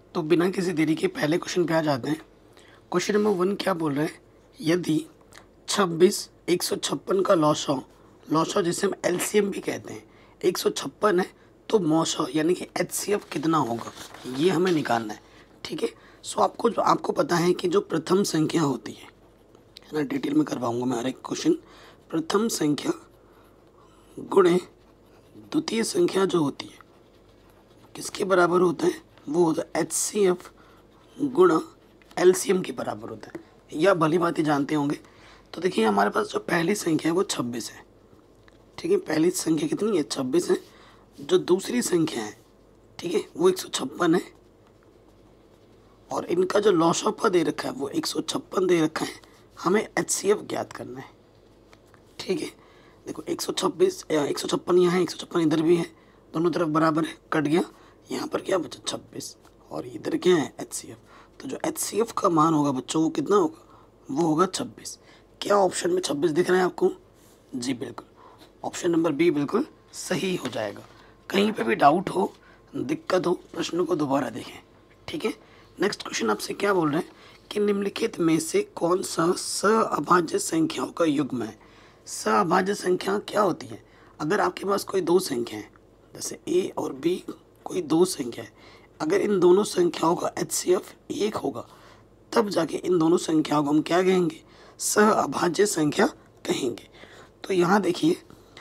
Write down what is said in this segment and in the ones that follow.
तो बिना किसी देरी के पहले क्वेश्चन पे आ जाते हैं। क्वेश्चन नंबर 1 क्या बोल रहे हैं, यदि 26 156 का लॉसॉ जिसे हम एलसीएम भी कहते हैं 156 है, तो मौसौ यानी कि एचसीएफ कितना होगा, ये हमें निकालना है। ठीक है, सो आपको पता है कि जो प्रथम संख्या होती है ना, डिटेल में करवाऊंगा मैं हर एक क्वेश्चन। प्रथम संख्या गुणे द्वितीय संख्या जो होती है किसके बराबर होता है, वो होता है एचसीएफ गुणा एलसीएम के बराबर होता है। यह भली भांति जानते होंगे। तो देखिए हमारे पास जो पहली संख्या है वो 26 है। ठीक है, पहली संख्या कितनी है, 26 है। जो दूसरी संख्या है, ठीक है, वो 156 है। और इनका जो लॉसॉ दे रखा है वो 156 दे रखा है। हमें एचसीएफ ज्ञात करना है। ठीक है, देखो 156 यहाँ है, 156 इधर भी है, दोनों तरफ बराबर है, कट गया। यहाँ पर क्या बचा 26 और इधर क्या है एचसीएफ। तो जो एचसीएफ का मान होगा बच्चों वो कितना होगा, वो होगा 26। क्या ऑप्शन में 26 दिख रहा है आपको, जी बिल्कुल, ऑप्शन नंबर बी बिल्कुल सही हो जाएगा। कहीं पे भी डाउट हो, दिक्कत हो, प्रश्न को दोबारा देखें। ठीक है, नेक्स्ट क्वेश्चन आपसे क्या बोल रहे हैं कि निम्नलिखित में से कौन सा सअभाज्य संख्याओं का युग्म है। सअभाज्य संख्या क्या होती है, अगर आपके पास कोई दो संख्या है, जैसे ए और बी कोई दो संख्या है, अगर इन दोनों संख्याओं का एचसीएफ 1 होगा तब जाके इन दोनों संख्याओं को हम क्या कहेंगे, सअभाज्य संख्या कहेंगे। तो यहाँ देखिए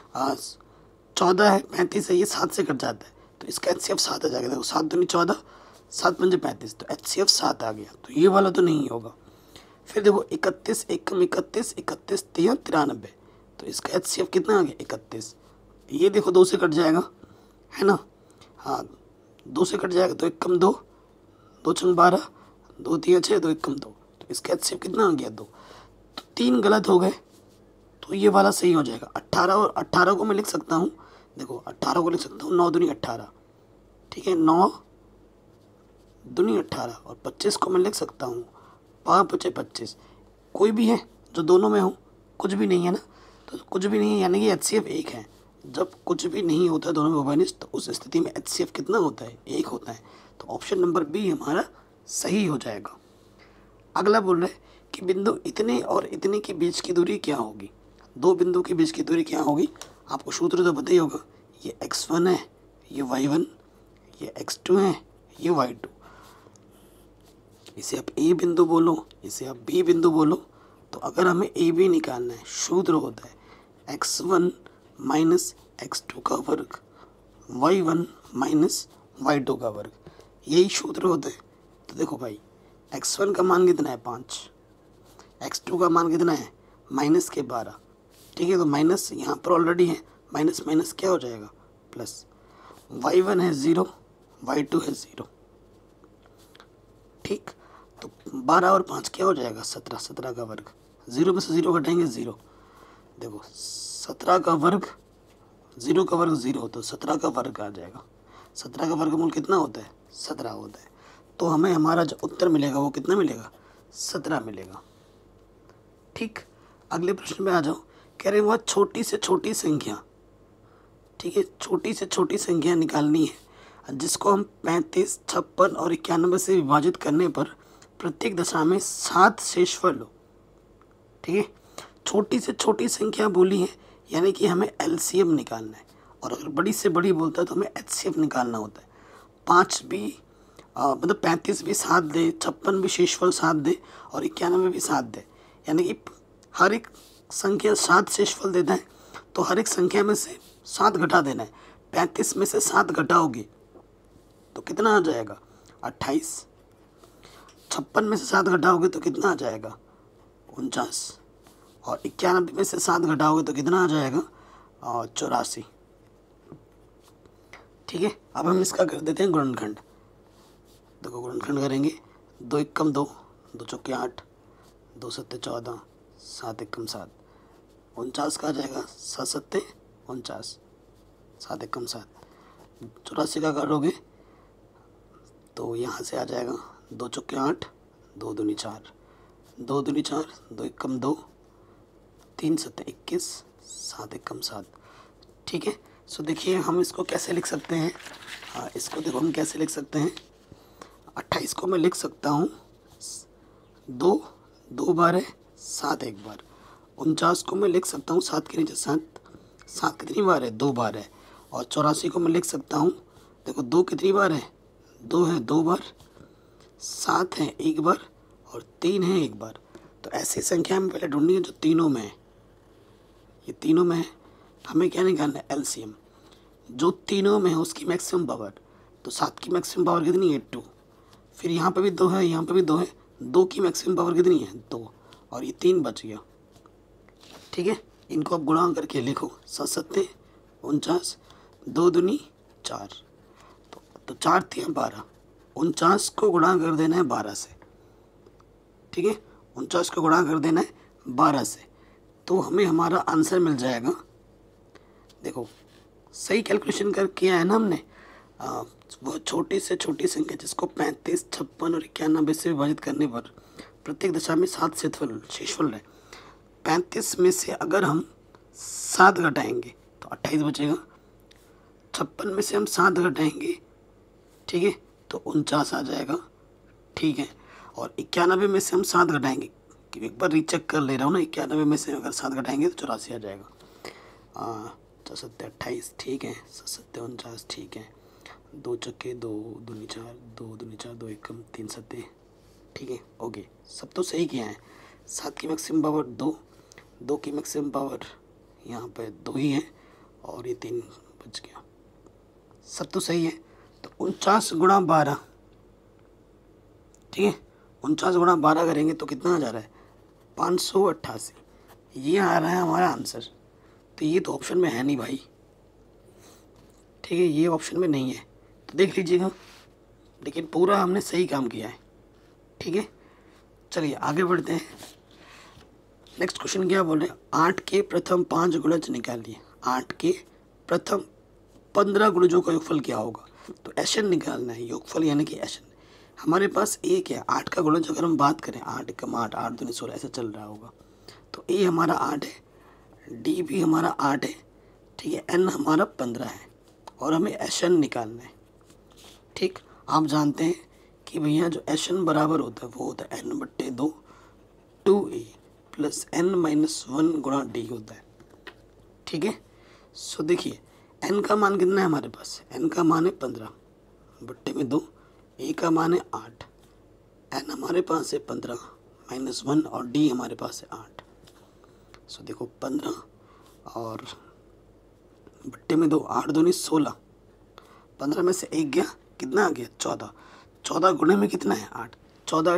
14 है, 35 है, ये 7 से कट जाता है, तो इसका एचसीएफ 7 आ जाएगा। देखो 7 दूनी 14, 7 पंजे 35, तो एचसीएफ 7 आ गया, तो ये वाला तो नहीं होगा। फिर देखो 31 एकम 31, 31 3 93, तो इसका एचसीएफ कितना आ गया 31। ये देखो 2 से कट जाएगा, है ना, हाँ 2 से कट जाएगा, तो 1 कम 2, 2 छंग 12, 2 3 6, 2 1 कम 2, तो इसका एचसीएफ कितना आ गया 2। तो 3 गलत हो गए, तो ये वाला सही हो जाएगा। 18 और 18 को मैं लिख सकता हूँ, देखो 18 को लिख सकता हूँ 9 दूनी 18, ठीक है, 9 दूनी 18, और 25 को मैं लिख सकता हूँ 5 5 25। कोई भी है जो दोनों में हो, कुछ भी नहीं है ना, तो कुछ भी नहीं है यानी कि एचसीएफ 1 है। जब कुछ भी नहीं होता दोनों में उभयनिष्ठ, तो उस स्थिति में एचसीएफ कितना होता है 1 होता है। तो ऑप्शन नंबर बी हमारा सही हो जाएगा। अगला बोल रहे हैं कि बिंदु इतने और इतने के बीच की दूरी क्या होगी। दो बिंदु के बीच की दूरी क्या होगी, आपको सूत्र तो पता ही होगा, ये x1 है, ये y1, ये x2 है, ये y2। इसे आप ए बिंदु बोलो, इसे आप बी बिंदु बोलो। तो अगर हमें ए बी निकालना है, सूत्र होता है x1 माइनस x2 का वर्ग, y1 माइनस y2 का वर्ग, यही सूत्र होता है। तो देखो भाई x1 का मान कितना है 5, x2 का मान कितना है माइनस के 12, ठीक है, तो माइनस यहाँ पर ऑलरेडी है, माइनस माइनस क्या हो जाएगा प्लस, y1 है 0, y2 है 0, ठीक। तो 12 और 5 क्या हो जाएगा 17, 17 का वर्ग, 0 में से 0 घटाएंगे 0, देखो 17 का वर्ग, 0 का वर्ग 0, तो 17 का वर्ग आ जाएगा। 17 का वर्गमूल कितना होता है 17 होता है। तो हमें हमारा जो उत्तर मिलेगा वो कितना मिलेगा 17 मिलेगा। ठीक, अगले प्रश्न में आ जाओ। कह रहे हैं वह छोटी से छोटी संख्या, ठीक है, छोटी से छोटी संख्या निकालनी है जिसको हम 35, 56 और 91 से विभाजित करने पर प्रत्येक दशा में 7 शेषफल हो। ठीक है, छोटी से छोटी संख्या बोली है यानी कि हमें एलसीएम निकालना है, और अगर बड़ी से बड़ी बोलता है तो हमें एचसीएफ निकालना होता है। 5 भी मतलब 35 भी 7 दे, 56 भी शेषफल 7 दे, और 91 भी 7 दे, यानी कि हर एक संख्या 7 शेषफल देता है, तो हर एक संख्या में से 7 घटा देना है। 35 में से 7 घटाओगे तो कितना आ जाएगा 28, 56 में से 7 घटाओगे तो कितना आ जाएगा 49, और 91 में से 7 घटाओगे तो कितना आ जाएगा 84। ठीक है, अब हम इसका कर देते हैं गुणनखंड। देखो गुणनखंड करेंगे, 2 एकम 2, 2 चौके 8, 2 सत्ते 14, 7 एकम 7, 49 का आ जाएगा 7 सत्ते 49, 7 एकम 7। 84 का करोगे तो यहाँ से आ जाएगा 2 चौके 8, 2 दूनी 4, 2 दूनी 4, 2 एकम 2, 3 सत्ते 21, 7 एकम 7। ठीक है, सो देखिए हम इसको कैसे लिख सकते हैं, इसको देखो हम कैसे लिख सकते हैं, 28 को मैं लिख सकता हूँ 2 बार है, 7 एक बार। 49 को मैं लिख सकता हूँ 7 के नीचे 7, 7 कितनी बार है, 2 बार है। और 84 को मैं लिख सकता हूँ, देखो 2 कितनी बार है, 2 है 2 बार, 7 है 1 बार और 3 है 1 बार। तो ऐसी संख्या हमें पहले ढूंढनी है जो तीनों में है। ये तीनों में है, हमें क्या निकालना है, एलसीएम। जो तीनों में है उसकी मैक्सिमम पावर। तो 7 की मैक्सिमम पावर कितनी है, 2। फिर यहाँ पे भी 2 है, यहाँ पे भी 2 है, 2 की मैक्सिमम पावर कितनी है, 2। और ये 3 बच गया। ठीक है, इनको आप गुणा करके लिखो, 7 7 49, 2 दूनी 4, तो 4 थी 12। 49 को गुणा कर देना है 12 से। ठीक है, 49 को गुणा कर देना है 12 से, तो हमें हमारा आंसर मिल जाएगा। देखो सही कैलकुलेशन कर किया है ना हमने। वो छोटी से छोटी संख्या जिसको 35, 56 और 91 से विभाजित करने पर प्रत्येक दशा में 7 शेषफल है। 35 में से अगर हम 7 घटाएंगे तो 28 बचेगा। 56 में से हम 7 घटाएंगे, ठीक है, तो 49 आ जाएगा। ठीक है, और 91 में से हम 7 घटाएंगे, एक बार रीचेक कर ले रहा हूँ ना, 91 में से अगर 7 घटाएंगे तो 84 आ जाएगा। 7 28, ठीक है, 7 49, ठीक है, 2 चक्के 2 दूनी 4, 2 दूनी 4, 2 एकम 3 7, ठीक है, ओके, सब तो सही किया है। 7 की मैक्सिमम पावर 2, 2 की मैक्सिमम पावर यहाँ पे 2 ही है और ये 3 बच गया, सब तो सही है। तो 49 गुणा 12, ठीक है, 49 गुणा 12 करेंगे तो कितना आ जा रहा है, 588। ये आ रहा है हमारा आंसर। तो ये तो ऑप्शन में है नहीं भाई, ठीक है, ये ऑप्शन में नहीं है, तो देख लीजिएगा, लेकिन पूरा हमने सही काम किया है। ठीक है, चलिए आगे बढ़ते हैं। नेक्स्ट क्वेश्चन क्या बोल रहे हैं, 8 के प्रथम 5 गुणज निकालिए। 8 के प्रथम 15 गुणजों का योगफल क्या होगा। तो एशन निकालना है, योगफल यानी कि एशन। हमारे पास एक है 8 का गुणज, अगर हम बात करें 8 एकम 8, 8 दूनी 16 ऐसा चल रहा होगा। तो ए हमारा 8 है, डी भी हमारा 8 है, ठीक है, एन हमारा 15 है और हमें एशन निकालना है। ठीक, आप जानते हैं कि भैया जो एशन बराबर होता है वो होता है n/2 2a प्लस n-1 गुणा डी होता है। ठीक है, सो देखिए n का मान कितना है हमारे पास, n का मान है 15/2, a का मान है 8, n हमारे पास है 15 -1 और d हमारे पास है 8। सो देखो 15 और /2, 8 दूनी 16, 15 में से 1 गया, कितना आ गया 14, 14 गुणे में कितना है 8, 14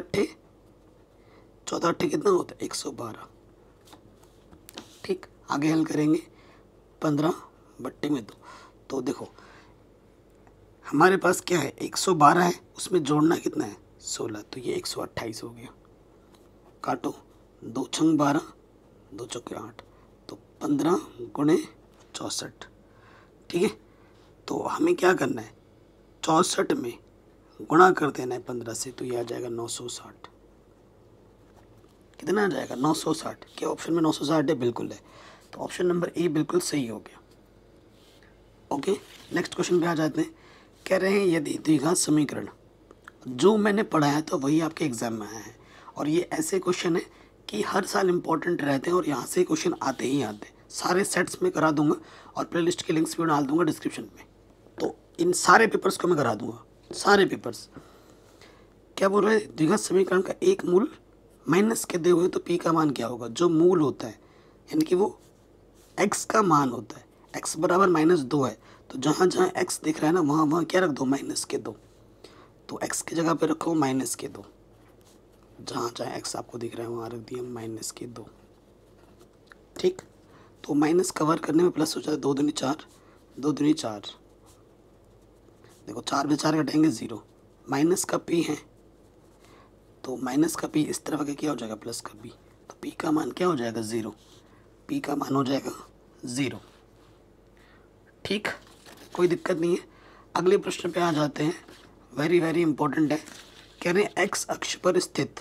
अट्ठे कितना होता है 112। ठीक, आगे हल करेंगे 15/2। तो देखो हमारे पास क्या है 112 है, उसमें जोड़ना कितना है 16, तो ये 128 हो गया। काटो, 2 छंग 12, 2 चौके 8, तो 15 गुणे 64। ठीक है, तो हमें क्या करना है 64 में गुणा कर देना है 15 से, तो ये आ जाएगा 960। कितना आ जाएगा 960। क्या ऑप्शन में 960 है, बिल्कुल है, तो ऑप्शन नंबर ए बिल्कुल सही हो गया। ओके, नेक्स्ट क्वेश्चन पे आ जाते हैं। कह रहे हैं यदि द्विघात समीकरण जो मैंने पढ़ाया था वही आपके एग्जाम में आया है, और ये ऐसे क्वेश्चन है कि हर साल इंपॉर्टेंट रहते हैं और यहाँ से क्वेश्चन आते ही आते हैं। सारे सेट्स में करा दूंगा और प्लेलिस्ट के लिंक्स भी डाल दूंगा डिस्क्रिप्शन में, तो इन सारे पेपर्स को मैं करा दूंगा, सारे पेपर्स। क्या बोल रहे हैं, द्विघात समीकरण का एक मूल माइनस के दिए हुए, तो पी का मान क्या होगा, जो मूल होता है यानी कि वो एक्स का मान होता है। एक्स बराबर -2 है, तो जहाँ जहाँ एक्स दिख रहा है ना वहाँ वहाँ क्या रख दो, -2। तो एक्स की जगह पे रखो -2, जहाँ जहाँ एक्स आपको दिख रहा है वहाँ रख दिया -2। ठीक, तो माइनस कवर करने में प्लस हो जाता है, 2 दूनी 4, 2 दूनी 4, देखो 4 में 4 घटाएंगे 0, माइनस का पी है तो माइनस का पी इस तरफ क्या हो जाएगा प्लस का पी, तो पी का मान क्या हो जाएगा 0, पी का मान हो जाएगा 0। ठीक, कोई दिक्कत नहीं है। अगले प्रश्न पे आ जाते हैं, वेरी वेरी इंपॉर्टेंट है। कह रहे हैं एक्स अक्ष पर स्थित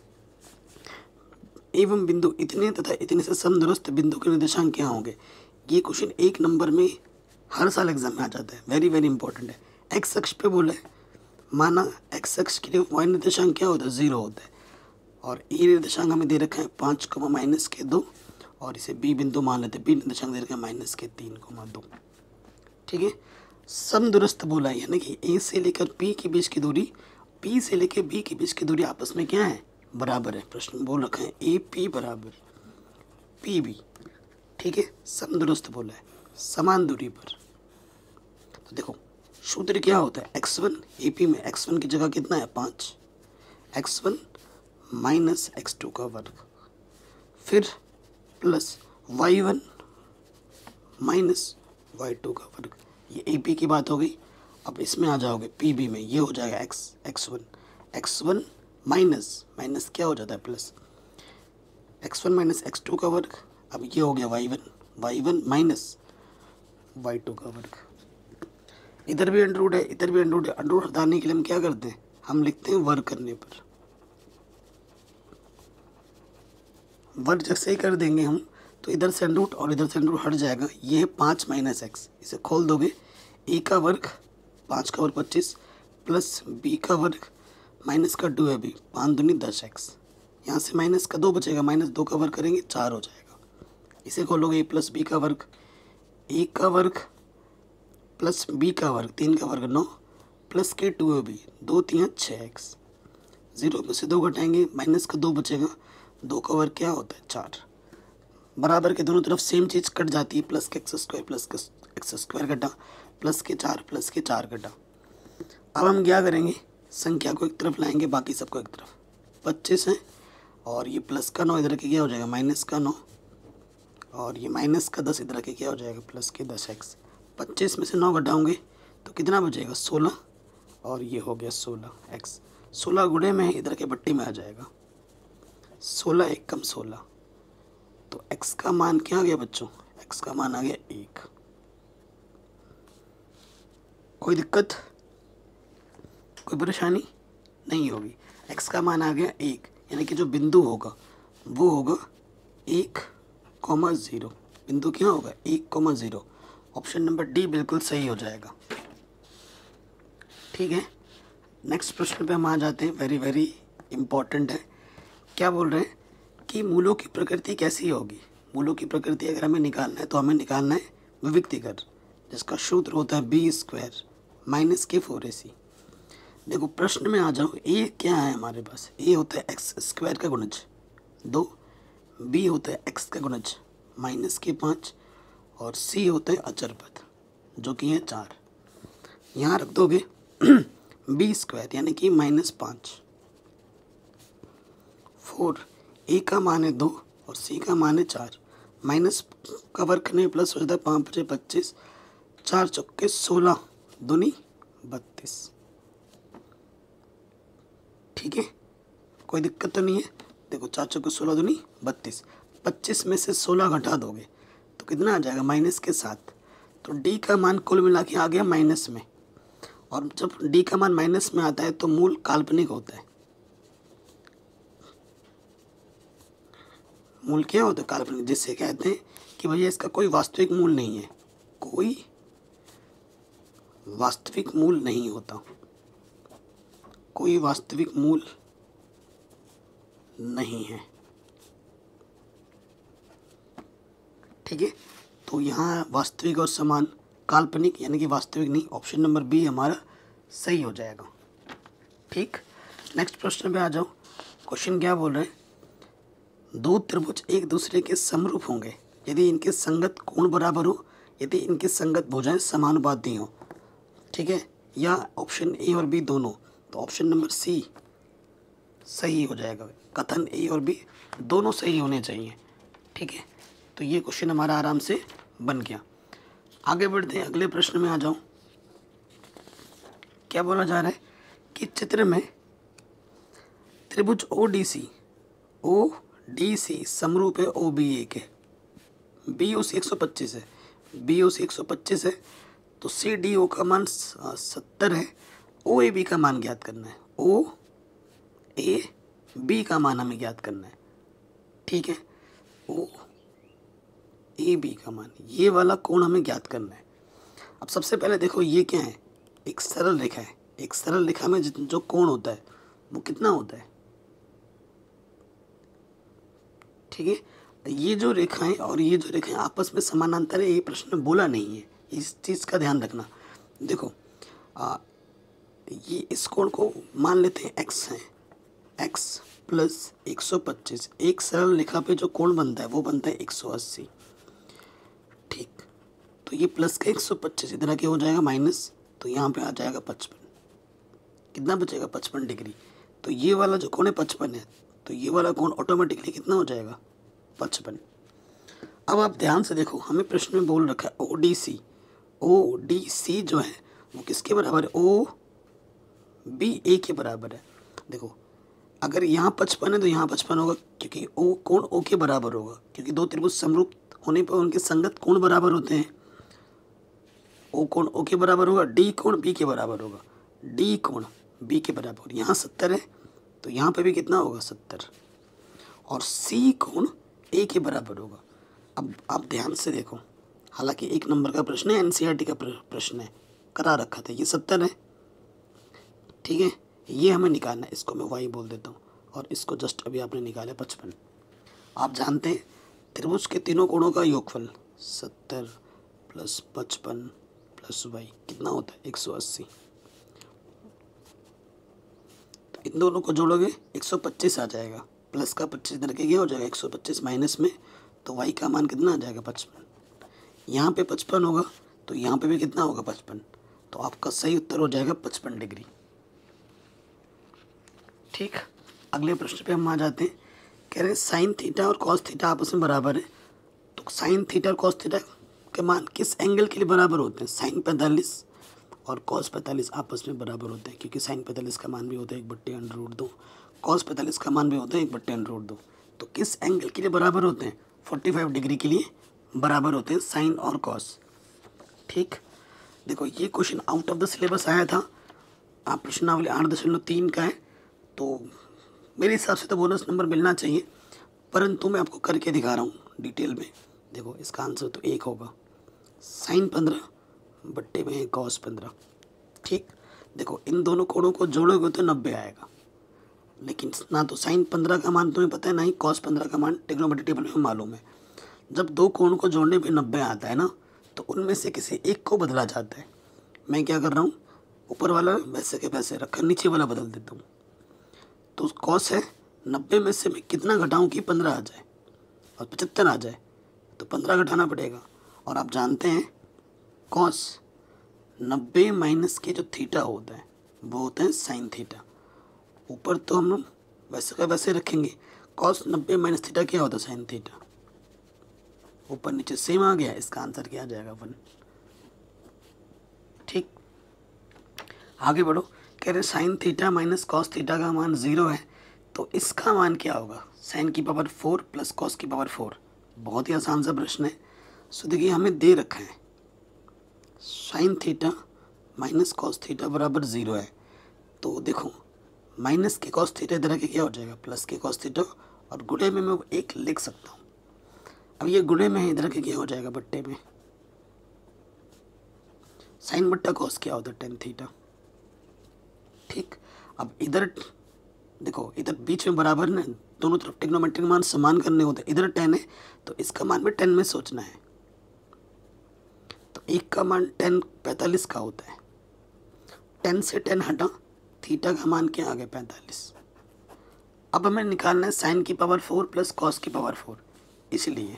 एवं बिंदु इतने तथा इतने से समदूरस्थ बिंदु के निर्देशांक क्या होंगे। ये क्वेश्चन 1 नंबर में हर साल एग्जाम में आ जाता है, वेरी वेरी इंपॉर्टेंट है। एक्स अक्ष पे बोला है माना एक्स एक्स के लिए वाई निर्देशांक क्या होता है, 0 होता है, और ए निर्देशांक हमें दे रखा है 5,-2, और इसे बी बिंदु मान लेते हैं, बी निर्देशांक दे रखा है -3,2। ठीक है, समदूरस्थ बोला है, यानी कि ए से लेकर पी के बीच की दूरी, पी से लेकर बी के बीच की दूरी आपस में क्या है, बराबर है। प्रश्न बोल रखा है ए पी बराबर पी बी। ठीक है, समदूरस्थ बोला है, समान दूरी पर। तो देखो सूत्र क्या होता है, x1 AP में x1 की जगह कितना है 5, x1 माइनस x2 का वर्ग, फिर प्लस y1 माइनस y2 का वर्ग। ये AP की बात हो गई। अब इसमें आ जाओगे PB में, ये हो जाएगा x1 माइनस माइनस क्या हो जाता है प्लस, x1 माइनस x2 का वर्ग। अब ये हो गया y1 माइनस y2 का वर्ग। इधर भी अंडरवुड है, इधर भी अंडरवुड है। अंडरवुड हटाने के लिए हम क्या करते हैं, हम लिखते हैं वर्ग करने पर। वर्ग जैसे ही कर देंगे हम, तो इधर से अंडरवुड और इधर से अंडरवुड हट जाएगा। ये है 5 माइनस एक्स, इसे खोल दोगे, ए का वर्ग 5 का वर्ग 25 प्लस बी का वर्ग माइनस का 2 है बी, 5 दूनी 10 एक्स। यहाँ से माइनस का 2 बचेगा, -2 का वर्ग करेंगे 4 हो जाएगा। इसे खोलोगे ए प्लस बी का वर्ग, ए का वर्ग प्लस बी का वर्ग, 3 का वर्ग 9 प्लस के 2 है बी, 2 3 6 एक्स। 0 में से 2 घटाएंगे, माइनस का 2 बचेगा, 2 का वर्ग क्या होता है 4। बराबर के दोनों तरफ सेम चीज़ कट जाती है, प्लस के एक्स स्क्वायर घटा प्लस के 4 घटा। अब हम क्या करेंगे, संख्या को एक तरफ लाएंगे, बाकी सबको एक तरफ। 25 है और ये प्लस का 9 इधर के क्या हो जाएगा माइनस का 9, और ये माइनस का 10 इधर के क्या हो जाएगा प्लस के 10 एक्स। 25 में से 9 घटाओगे तो कितना बचेगा 16, और ये हो गया 16 एक्स। 16 गुणे में इधर के बट्टी में आ जाएगा, 16 1 कम 16, तो एक्स का मान क्या आ गया बच्चों, एक्स का मान आ गया 1। कोई दिक्कत, कोई परेशानी नहीं होगी। एक्स का मान आ गया 1, यानी कि जो बिंदु होगा वो होगा 1,0। बिंदु क्या होगा 1,0। ऑप्शन नंबर डी बिल्कुल सही हो जाएगा। ठीक है, नेक्स्ट प्रश्न पे हम आ जाते हैं, वेरी वेरी इम्पॉर्टेंट है। क्या बोल रहे हैं कि मूलों की प्रकृति कैसी होगी। मूलों की प्रकृति अगर हमें निकालना है तो हमें निकालना है विविक्तिकर, जिसका सूत्र होता है b² माइनस के 4ac। देखो प्रश्न में आ जाओ, ए क्या है हमारे पास, ए होता है एक्स स्क्वायर का गुणज 2, बी होता है एक्स का गुणज माइनस के 5, और सी होता है अचर पद जो कि है 4। यहाँ रख दोगे b² यानी कि -5, 4 ए का मान है 2 और सी का मान है 4, माइनस का वर्ग करने प्लस हो जाता है 5 × 25, 4 चौके 16 दूनी 32। ठीक है, कोई दिक्कत तो नहीं है। देखो 4 चौके 16 दूनी 32, 25 में से 16 घटा दोगे तो कितना आ जाएगा माइनस के 7। तो डी का मान कुल मिला के आ गया माइनस में, और जब डी का मान माइनस में आता है तो मूल काल्पनिक होता है। मूल क्या होता है काल्पनिक, जिससे कहते हैं कि भैया इसका कोई वास्तविक मूल नहीं है, कोई वास्तविक मूल नहीं होता, कोई वास्तविक मूल नहीं है। ठीक है, तो यहाँ वास्तविक और समान, काल्पनिक यानी कि वास्तविक नहीं, ऑप्शन नंबर बी हमारा सही हो जाएगा। ठीक, नेक्स्ट प्रश्न पे आ जाओ। क्वेश्चन क्या बोल रहे हैं, दो त्रिभुज एक दूसरे के समरूप होंगे यदि इनके संगत कोण बराबर हो, यदि इनके संगत भुजाएं समानुपाती हो। ठीक है, या ऑप्शन ए और बी दोनों, तो ऑप्शन नंबर सी सही हो जाएगा। कथन ए और बी दोनों सही होने चाहिए। ठीक है, तो ये क्वेश्चन हमारा आराम से बन गया। आगे बढ़ते हैं, अगले प्रश्न में आ जाओ। क्या बोला जा रहा है कि चित्र में त्रिभुज ODC समरूप है OBA के। BOC 125 है, BOC 125 है, तो CDO का मान 70 है। OAB का मान ज्ञात करना है, OAB का मान हमें ज्ञात करना है। ठीक है, OAB का मान, ये वाला कोण हमें ज्ञात करना है। अब सबसे पहले देखो ये क्या है, एक सरल रेखा है, एक सरल रेखा में जो कोण होता है वो कितना होता है, ठीक है। ये जो रेखाएं और ये जो रेखाएं आपस में समानांतर है, ये प्रश्न में बोला नहीं है, इस चीज़ का ध्यान रखना। देखो ये इस कोण को मान लेते हैं x है, x प्लस 125, एक सरल रेखा पे जो कोण बनता है वो बनता है 180, ठीक। तो ये प्लस का 125 इधर आके हो जाएगा माइनस, तो यहाँ पे आ जाएगा 55, कितना बचेगा 55 डिग्री। तो ये वाला जो कोण है 55 है, तो ये वाला कोण ऑटोमेटिकली कितना हो जाएगा 55। अब आप ध्यान से देखो, हमें प्रश्न में बोल रखा है ODC, ODC जो है वो किसके बराबर है, OBA के बराबर है। देखो अगर यहाँ 55 है तो यहाँ 55 होगा, क्योंकि O कोण O के बराबर होगा, क्योंकि दो त्रिभुज समरूप होने पर उनके संगत कोण बराबर होते हैं। O कोण O के बराबर होगा, D कोण B के बराबर होगा, D कोण B के बराबर। यहाँ 70 है तो यहाँ पे भी कितना होगा 70, और C कोण A के बराबर होगा। अब आप ध्यान से देखो, हालांकि 1 नंबर का प्रश्न है, NCERT का प्रश्न है, करा रखा था, ये 70 है, ठीक है। ये हमें निकालना है, इसको मैं y बोल देता हूँ, और इसको जस्ट अभी आपने निकाला 55। आप जानते हैं त्रिभुज के तीनों कोणों का योगफल 70 प्लस 55 प्लस y कितना होता है 180। तो इन दोनों को जोड़ोगे 125 आ जाएगा, प्लस का 25 इधर के क्या हो जाएगा 125 माइनस में, तो y का मान कितना आ जाएगा 55। यहाँ पे 55 होगा तो यहाँ पे भी कितना होगा 55, तो आपका सही उत्तर हो जाएगा 55 डिग्री, ठीक। अगले प्रश्न पे हम आ जाते हैं। कह रहे हैं साइन थीटा और कॉस थीटा आपस में बराबर है, तो साइन थीटा और कॉस थीटा के मान किस एंगल के लिए बराबर होते हैं। साइन 45 और कॉस 45 आपस में बराबर होते हैं, क्योंकि साइन 45 का मान भी होता है 1/√2, कॉस 45 का मान भी होता है 1/√2। तो किस एंगल के लिए बराबर होते हैं, 45 डिग्री के लिए बराबर होते हैं साइन और कॉस, ठीक। देखो ये question out of the syllabus आया था, आप प्रश्नावली 8.3 का है, तो मेरे हिसाब से तो बोनस नंबर मिलना चाहिए, परंतु मैं आपको करके दिखा रहा हूँ डिटेल में। देखो इसका आंसर तो 1 होगा, साइन 15 बट्टे में कॉस 15, ठीक। देखो इन दोनों कोणों को जोड़ोगे तो 90 आएगा, लेकिन ना तो साइन 15 का मान तुम्हें पता है, ना ही कॉस 15 का मान ट्रिग्नोमेट्री टेबल में मालूम है। जब दो कोण को जोड़ने पे 90 आता है ना, तो उनमें से किसी एक को बदला जाता है। मैं क्या कर रहा हूँ, ऊपर वाला वैसे के वैसे रखा, नीचे वाला बदल देता हूँ। तो कॉस है 90 में से मैं कितना घटाऊँ कि 15 आ जाए और 75 आ जाए, तो 15 घटाना पड़ेगा। और आप जानते हैं कॉस 90 माइनस के जो थीटा होता है वो होता है साइन थीटा। ऊपर तो हम लोग वैसे का वैसे रखेंगे, कॉस 90 माइनस थीटा क्या होता है साइन थीटा, ऊपर नीचे सेम आ गया, इसका आंसर क्या आ जाएगा 1, ठीक। आगे बढ़ो, कह रहे sine theta minus cos theta का मान 0 है, तो इसका मान क्या होगा, साइन की पावर 4 प्लस कॉस की पावर 4। बहुत ही आसान सा प्रश्न है। सो देखिए हमें दे रखा है sine theta minus cos theta बराबर 0 है, तो देखो माइनस के कॉस थीटा इधर के क्या हो जाएगा प्लस के कॉस थीटा, और गुणे में मैं 1 लिख सकता हूँ। अब ये गुणे में है, इधर के क्या हो जाएगा बट्टे में, साइन बट्टा कॉस क्या होता है टेन थीटा, ठीक। अब इधर देखो, इधर बीच में बराबर ना, दोनों तरफ ट्रिग्नोमेट्रिक मान समान करने होते हैं। इधर 10 है तो इसका मान भी 10 में सोचना है, तो एक का मान 10 45 का होता है, 10 से 10 हटा, थीटा का मान क्या आ गया 45। अब हमें निकालना है साइन की पावर 4 प्लस कॉस की पावर 4, इसलिए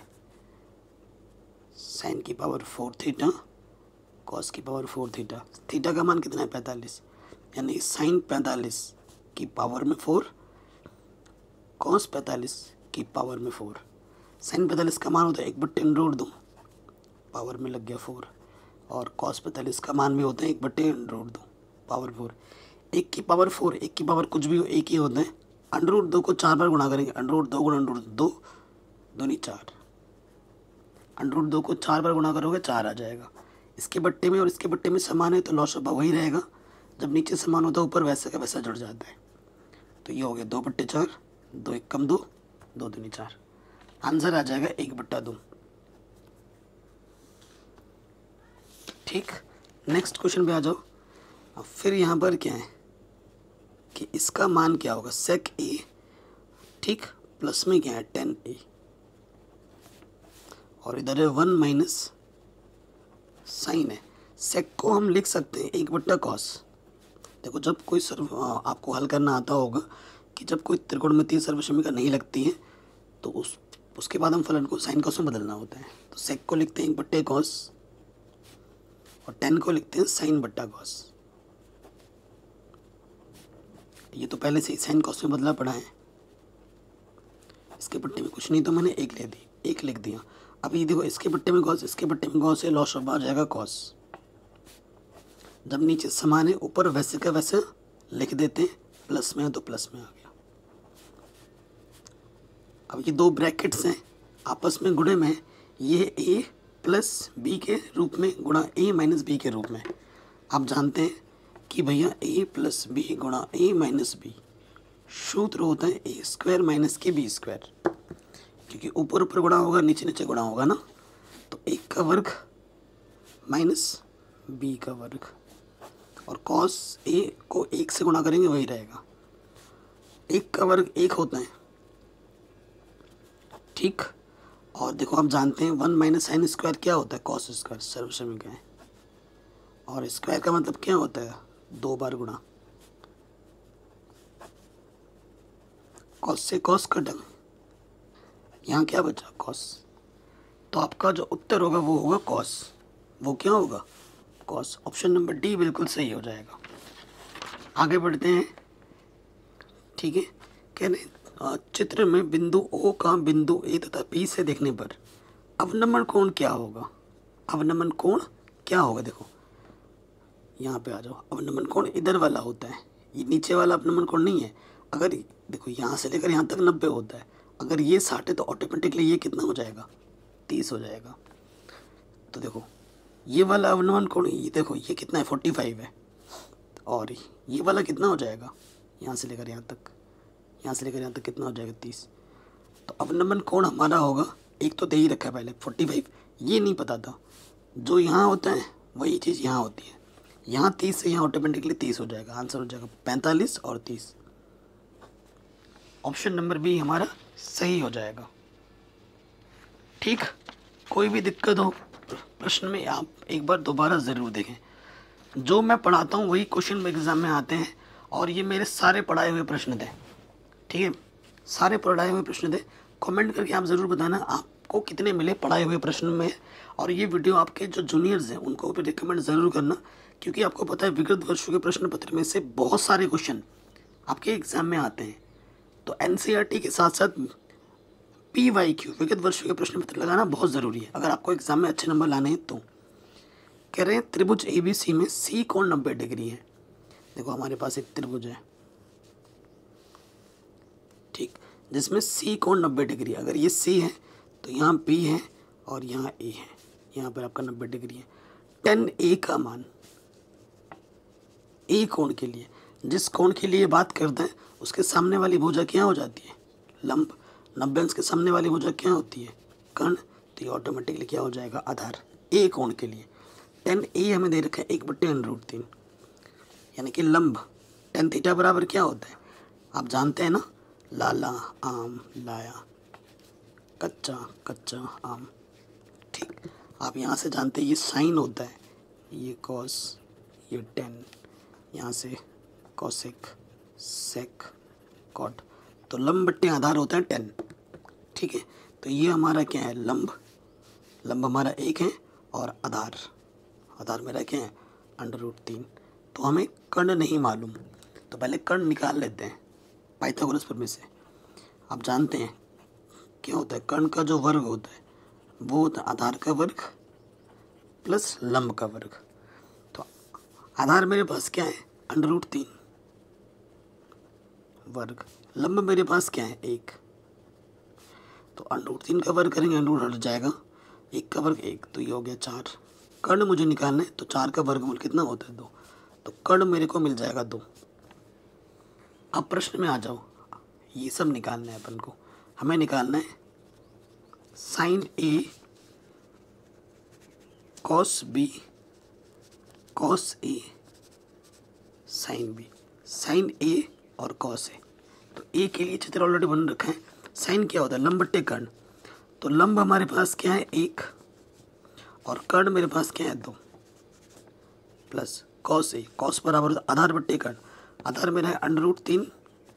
साइन की पावर 4 थीटा कॉस की पावर 4 थीटा, थीटा का मान कितना है 45, यानी साइन 45 की पावर में 4 कॉस 45 की पावर में 4। साइन 45 का मान होता है 1/√2, पावर में लग गया 4, और कॉस 45 का मान भी होता है 1/√2 पावर 4। 1 की पावर 4, 1 की पावर कुछ भी हो एक ही होता है। √2 को 4 बार गुणा करेंगे, √2 गुणा √2 दूनी 4, √2 को 4 बार गुणा करोगे 4 आ जाएगा। इसके बट्टे में और इसके बट्टे में समान है तो लॉस ऑफ वही रहेगा, जब नीचे समान होता है ऊपर वैसे का वैसा जुड़ जाता है। तो ये हो गया 2/4, 2 1 कम 2, 2 दूनी 4, आंसर आ जाएगा 1/2, ठीक। नेक्स्ट क्वेश्चन पे आ जाओ। अब फिर यहाँ पर क्या है कि इसका मान क्या होगा, सेक ए, ठीक, प्लस में क्या है 10a, और इधर है 1 माइनस साइन है। सेक को हम लिख सकते हैं 1/cos। देखो जब कोई आपको हल करना आता होगा कि जब कोई त्रिकोणमितीय सर्वसमीकरण नहीं लगती है तो उसके बाद हम फलन को साइन कॉस में बदलना होता है। तो सेक को लिखते हैं 1/cos और 10 को लिखते हैं साइन बट्टा कॉस। ये तो पहले से ही साइन कॉस में बदला पड़ा है, इसके पट्टे में कुछ नहीं तो मैंने एक लिख दिया। अब ये देखो इसके पट्टे में कॉस, इसके पट्टे में कॉस है, लॉस ऑफ आ जाएगा कॉस। जब नीचे समान है ऊपर वैसे का वैसे लिख देते हैं, प्लस में है तो प्लस में आ गया। अब ये दो ब्रैकेट्स हैं आपस में गुणे में, ये a प्लस बी के रूप में गुणा a माइनस बी के रूप में। आप जानते हैं कि भैया a प्लस बी गुणा a माइनस बी सूत्र होता है a स्क्वायर माइनस के बी स्क्वायर, क्योंकि ऊपर ऊपर गुणा होगा नीचे नीचे गुणा होगा ना। तो 1 का वर्ग माइनस b का वर्ग, और cos a को 1 से गुणा करेंगे वही रहेगा। 1 का वर्ग 1 होता है, ठीक। और देखो आप जानते हैं 1 माइनस साइन स्क्वायर क्या होता है, कॉस स्क्वायर सर्वसमीकरण है, और स्क्वायर का मतलब क्या होता है 2 बार गुणा। कॉस से कॉस कटा, यहाँ क्या बचा कॉस, तो आपका जो उत्तर होगा वो होगा कॉस। वो क्या होगा कॉस। ऑप्शन नंबर डी बिल्कुल सही हो जाएगा। आगे बढ़ते हैं, ठीक है। कह रहे चित्र में बिंदु ओ का बिंदु ए तथा बी से देखने पर अवनमन कोण क्या होगा। अवनमन कोण क्या होगा, देखो यहाँ पे आ जाओ। अवनमन कोण इधर वाला होता है, ये नीचे वाला अवनमन कोण नहीं है। अगर देखो यहाँ से लेकर यहाँ तक 90 होता है, अगर ये 60 है तो ऑटोमेटिकली ये कितना हो जाएगा 30 हो जाएगा। तो देखो ये वाला अवनमन कोण, ये देखो ये कितना है 45 है, और ये वाला कितना हो जाएगा यहाँ से लेकर यहाँ तक, यहाँ से लेकर यहाँ तक कितना हो जाएगा 30। तो अवनमन कोण हमारा होगा, एक तो दे ही रखा है पहले 45, ये नहीं पता था। जो यहाँ होता है वही चीज़ यहाँ होती है, यहाँ 30 से यहाँ ऑटोमेटिकली 30 हो जाएगा। आंसर हो जाएगा 45 और 30। ऑप्शन नंबर बी हमारा सही हो जाएगा, ठीक। कोई भी दिक्कत हो प्रश्न में आप एक बार दोबारा ज़रूर देखें। जो मैं पढ़ाता हूँ वही क्वेश्चन एग्जाम में आते हैं, और ये मेरे सारे पढ़ाए हुए प्रश्न थे, ठीक है। सारे पढ़ाए हुए प्रश्न थे। कमेंट करके आप ज़रूर बताना आपको कितने मिले पढ़ाए हुए प्रश्न में, और ये वीडियो आपके जो जूनियर्स हैं उनको भी रिकमेंड ज़रूर करना, क्योंकि आपको पता है विगत वर्षों के प्रश्न पत्र में से बहुत सारे क्वेश्चन आपके एग्जाम में आते हैं। तो एनसीईआरटी के साथ साथ PYQ विगत वर्षों के प्रश्न पत्र लगाना बहुत ज़रूरी है अगर आपको एग्जाम में अच्छे नंबर लाने हैं। तो कह रहे हैं त्रिभुज ABC में C कोण 90 डिग्री है। देखो हमारे पास एक त्रिभुज है, ठीक, जिसमें C कोण 90 डिग्री। अगर ये C है तो यहाँ B है और यहाँ A है, यहाँ पर आपका 90 डिग्री है। tan A का मान A कोण के लिए, जिस कोण के लिए बात करते हैं उसके सामने वाली भुजा क्या हो जाती है लंब। 90 अंश के सामने वाली भुजा क्या होती है कर्ण। तो ये ऑटोमेटिकली क्या हो जाएगा आधार A कोण के लिए। tan A हमें दे रखा है 1/√3, यानी कि लंब tan थीटा बराबर क्या होता है आप जानते हैं ना, लाला आम लाया कच्चा कच्चा आम, ठीक। आप यहाँ से जानते हैं ये साइन होता है, ये कॉस, ये tan, यहाँ से कॉसेक सेक कॉट। तो लंब बट्टे आधार होता है tan, ठीक है। तो ये हमारा क्या है लंब, लंब हमारा 1 है, और आधार मेरा क्या है √3। तो हमें कर्ण नहीं मालूम, तो पहले कर्ण निकाल लेते हैं पाइथागोरस प्रमेय से। आप जानते हैं क्या होता है कर्ण का जो वर्ग होता है वो होता है आधार का वर्ग प्लस लंब का वर्ग। तो आधार मेरे पास क्या है √3 वर्ग, लंब मेरे पास क्या है 1, तो √3 का वर्ग करेंगे √ हट जाएगा, 1 का वर्ग 1, तो ये हो गया 4। कर्ण मुझे निकालना है तो 4 का वर्गमूल कितना होता है 2, तो कर्ण मेरे को मिल जाएगा 2। अब प्रश्न में आ जाओ, ये सब निकालना है अपन को, हमें निकालना है sine A cos B cos A sine B, sine A और कॉस ए। तो ए के लिए चित्र ऑलरेडी बन रखा है। साइन क्या होता है? लंब बट्टे कर्ण। तो लंब हमारे पास क्या है? 1 और कर्ण मेरे पास क्या है? 2 प्लस कॉस ए, कॉस बराबर होता है आधार बट्टे कर्ण। आधार मेरा है √3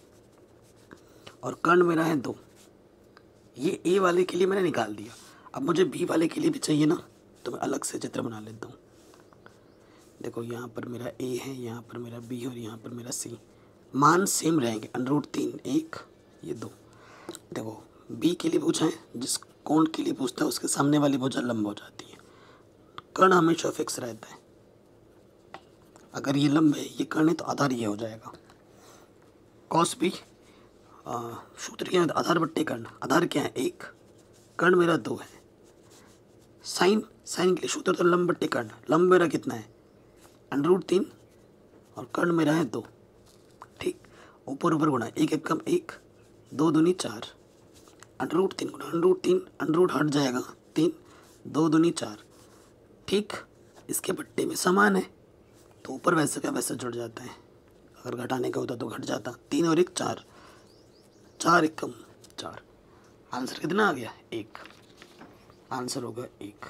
और कर्ण मेरा है 2। ये ए वाले के लिए मैंने निकाल दिया। अब मुझे बी वाले के लिए भी चाहिए ना, तो मैं अलग से चित्र बना लेता हूँ। देखो यहाँ पर मेरा ए है, यहाँ पर मेरा बी और यहाँ पर मेरा सी। मान सेम रहेंगे, √3 1 ये 2। देखो बी के लिए पूछा है, जिस कोण के लिए पूछता है उसके सामने वाली भुजा लंब हो जाती है। कर्ण हमेशा फिक्स रहता है। अगर ये लंब है, ये कर्ण है, तो आधार ये हो जाएगा। कॉस बी सूत्र क्या है? आधार बट्टे कर्ण। आधार क्या है? 1, कर्ण मेरा 2 है। साइन, साइन के लिए सूत्र तो लंब बट्टे कर्ण। लंब मेरा कितना है? √3 और कर्ण मेरा है 2। ठीक, ऊपर ऊपर गुणा, 1 1 कम 1, 2 दूनी 4, √3 गुणा √3, √ हट जाएगा 3, 2 दूनी 4। ठीक, इसके बट्टे में समान है तो ऊपर वैसे का वैसे जुड़ जाता है। अगर घटाने का होता तो घट जाता। 3 और 1 4, 4 1 कम 4। आंसर कितना आ गया? 1। आंसर होगा 1।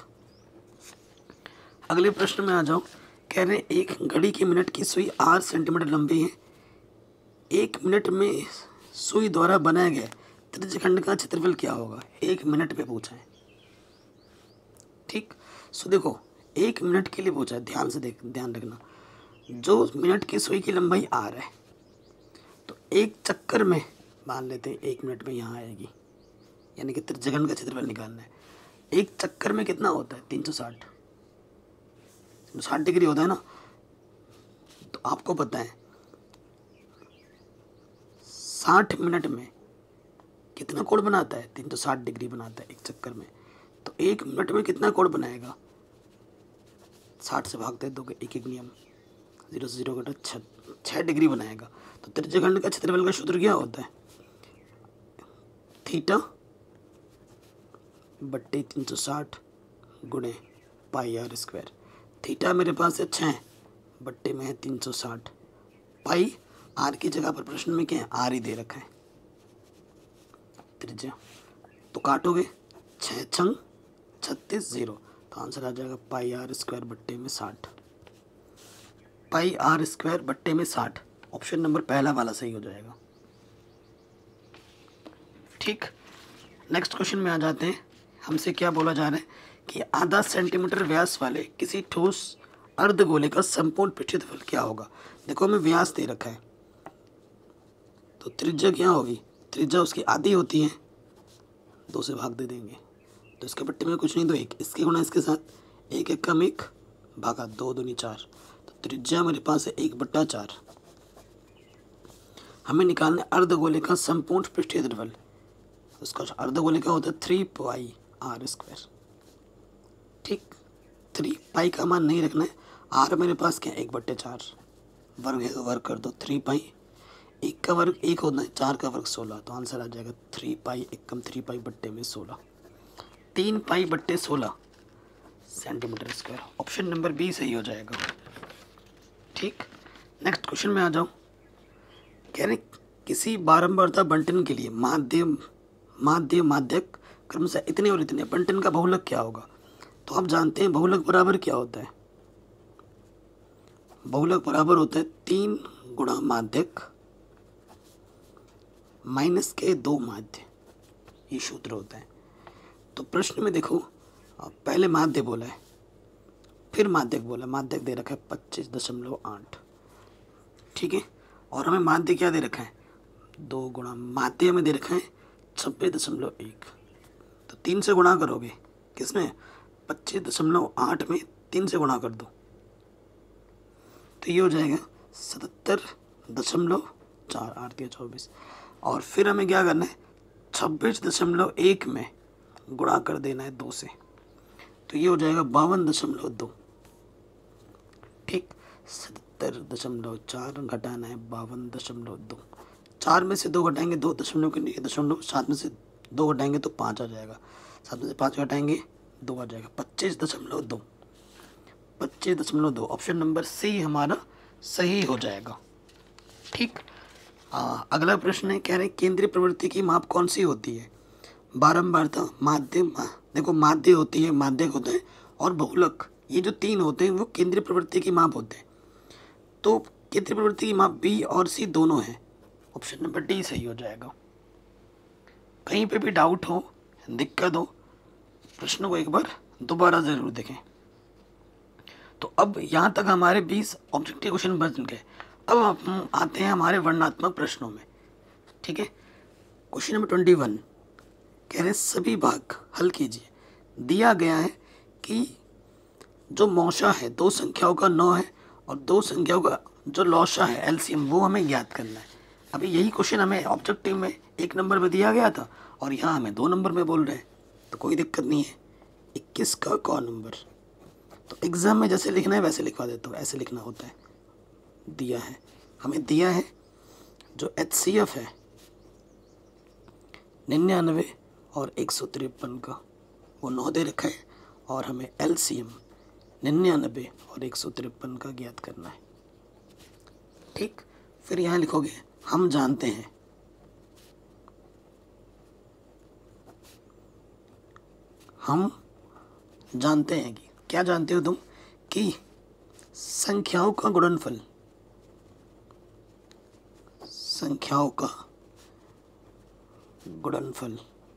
अगले प्रश्न में आ जाओ। कह रहे हैं एक घड़ी की मिनट की सुई 8 सेंटीमीटर लंबी है। 1 मिनट में सुई द्वारा बनाया गया त्रिज्यखंड का क्षेत्रफल क्या होगा? 1 मिनट पे पूछा है। ठीक, सो देखो 1 मिनट के लिए पूछा है, ध्यान से ध्यान रखना। जो मिनट की सुई की लंबाई r है, तो एक चक्कर में मान लेते हैं 1 मिनट में यहाँ आएगी, यानी कि त्रिज्यखंड का क्षेत्रफल निकालना है। एक चक्कर में कितना होता है? 360 डिग्री होता है ना। तो आपको पता है 60 मिनट में कितना कोण बनाता है? 360 डिग्री बनाता है एक चक्कर में। तो 1 मिनट में कितना कोण बनाएगा? 60 से भागते दोगे, एक एक नियम, 0 से 0 घटा 6 डिग्री बनाएगा। तो त्रिज्यखंड का क्षेत्रफल का सूत्र क्या होता है? थीटा बट्टे 360 गुणे πr²। थीटा मेरे पास है 6 बट्टे में है 360। पाई आर की जगह पर प्रश्न में क्या है? आर ही दे रखा है त्रिज्या। तो काटोगे 6 छंग 36 0, तो आंसर आ जाएगा πr² बट्टे में 60। πr² बट्टे में 60। ऑप्शन नंबर पहला वाला सही हो जाएगा। ठीक, नेक्स्ट क्वेश्चन में आ जाते हैं। हमसे क्या बोला जा रहा है कि आधा सेंटीमीटर व्यास वाले किसी ठोस अर्धगोले का संपूर्ण पृष्ठीय क्षेत्रफल क्या होगा? देखो हमें व्यास दे रखा है, तो त्रिज्या क्या होगी? त्रिज्या उसकी आधी होती है, 2 से भाग दे देंगे। तो इसके बट्टे में कुछ नहीं तो 1, इसके गुणा इसके साथ 1 1 कम 1 भागा 2 दूनी 4। तो त्रिज्या मेरे पास है 1/4। हमें निकालना है अर्धगोले का संपूर्ण पृष्ठीय क्षेत्रफल। उसका अर्धगोले का होता है 3πr²। ठीक, 3 पाई का मान नहीं रखना है। आर मेरे पास क्या है? 1/4। वर्ग है तो वर्ग कर दो। 3 पाई, 1 का वर्ग 1 होता है, 4 का वर्ग 16। तो आंसर आ जाएगा 3 पाई 1 कम 3 पाई बट्टे में 16। 3 पाई बट्टे 16 centimetre square. Option number B सही हो जाएगा। ठीक, नेक्स्ट क्वेश्चन में आ जाओ। कह रहे किसी बारंबारता बंटन के लिए माध्यक क्रमशः इतने और इतने बंटन का बहुलक क्या होगा? तो आप जानते हैं बहुलक बराबर क्या होता है? बहुलक बराबर होता है 3 गुणा माध्यक माइनस के 2 माध्य। ये सूत्र होता है। तो प्रश्न में देखो पहले माध्य बोला है, फिर माध्यक बोला। माध्यक दे रखा है 25.8। ठीक है, और हमें माध्य क्या दे रखा है? 2 गुणा माध्य में दे रखा है 26.1। तो 3 से गुणा करोगे, किसमें? 25.8 में 3 से गुणा कर दो, तो ये हो जाएगा 77.4। 8 या 24। और फिर हमें क्या करना है? 26.1 में गुणा कर देना है 2 से, तो ये हो जाएगा 52.2। ठीक, 77.4 घटाना है 52.2। 4 में से 2 घटाएंगे 2 दशमलव के लिए दशमलव, 7 में से 2 घटाएंगे तो 5 आ जाएगा, 7 में से 5 घटाएंगे 2 आ जाएगा, 25.2। 25.2 ऑप्शन नंबर सी हमारा सही हो जाएगा। ठीक। अगला प्रश्न है, कह रहे केंद्रीय प्रवृत्ति की माप कौन सी होती है? बारंबारता, माध्य, देखो माध्य होती है, माध्यक होता है और बहुलक, ये जो तीन होते हैं वो केंद्रीय प्रवृत्ति की माप होते हैं। तो केंद्रीय प्रवृत्ति की माप बी और सी दोनों है। ऑप्शन नंबर डी सही हो जाएगा। कहीं पे भी डाउट हो, दिक्कत हो, प्रश्न को एक बार दोबारा जरूर देखें। तो अब यहाँ तक हमारे 20 ऑब्जेक्टिव क्वेश्चन बन गए। अब हम आते हैं हमारे वर्णनात्मक प्रश्नों में। ठीक है, क्वेश्चन नंबर 21 कह रहे सभी भाग हल कीजिए। दिया गया है कि जो मौशा है दो संख्याओं का 9 है और दो संख्याओं का जो लौशा है एलसीएम वो हमें ज्ञात करना है। अभी यही क्वेश्चन हमें ऑब्जेक्टिव में 1 नंबर में दिया गया था और यहाँ हमें 2 नंबर में बोल रहे हैं, तो कोई दिक्कत नहीं है। 21 का क नंबर, तो एग्जाम में जैसे लिखना है वैसे लिखवा देता हूँ, ऐसे लिखना होता है। दिया है, हमें दिया है जो HCF है 99 और 153 का, वो 9 दे रखा है और हमें LCM 99 और 153 का ज्ञात करना है। ठीक, फिर यहाँ लिखोगे हम जानते हैं, हम जानते हैं कि, क्या जानते हो तुम? कि संख्याओं का गुणनफल, संख्याओं का गुणनफल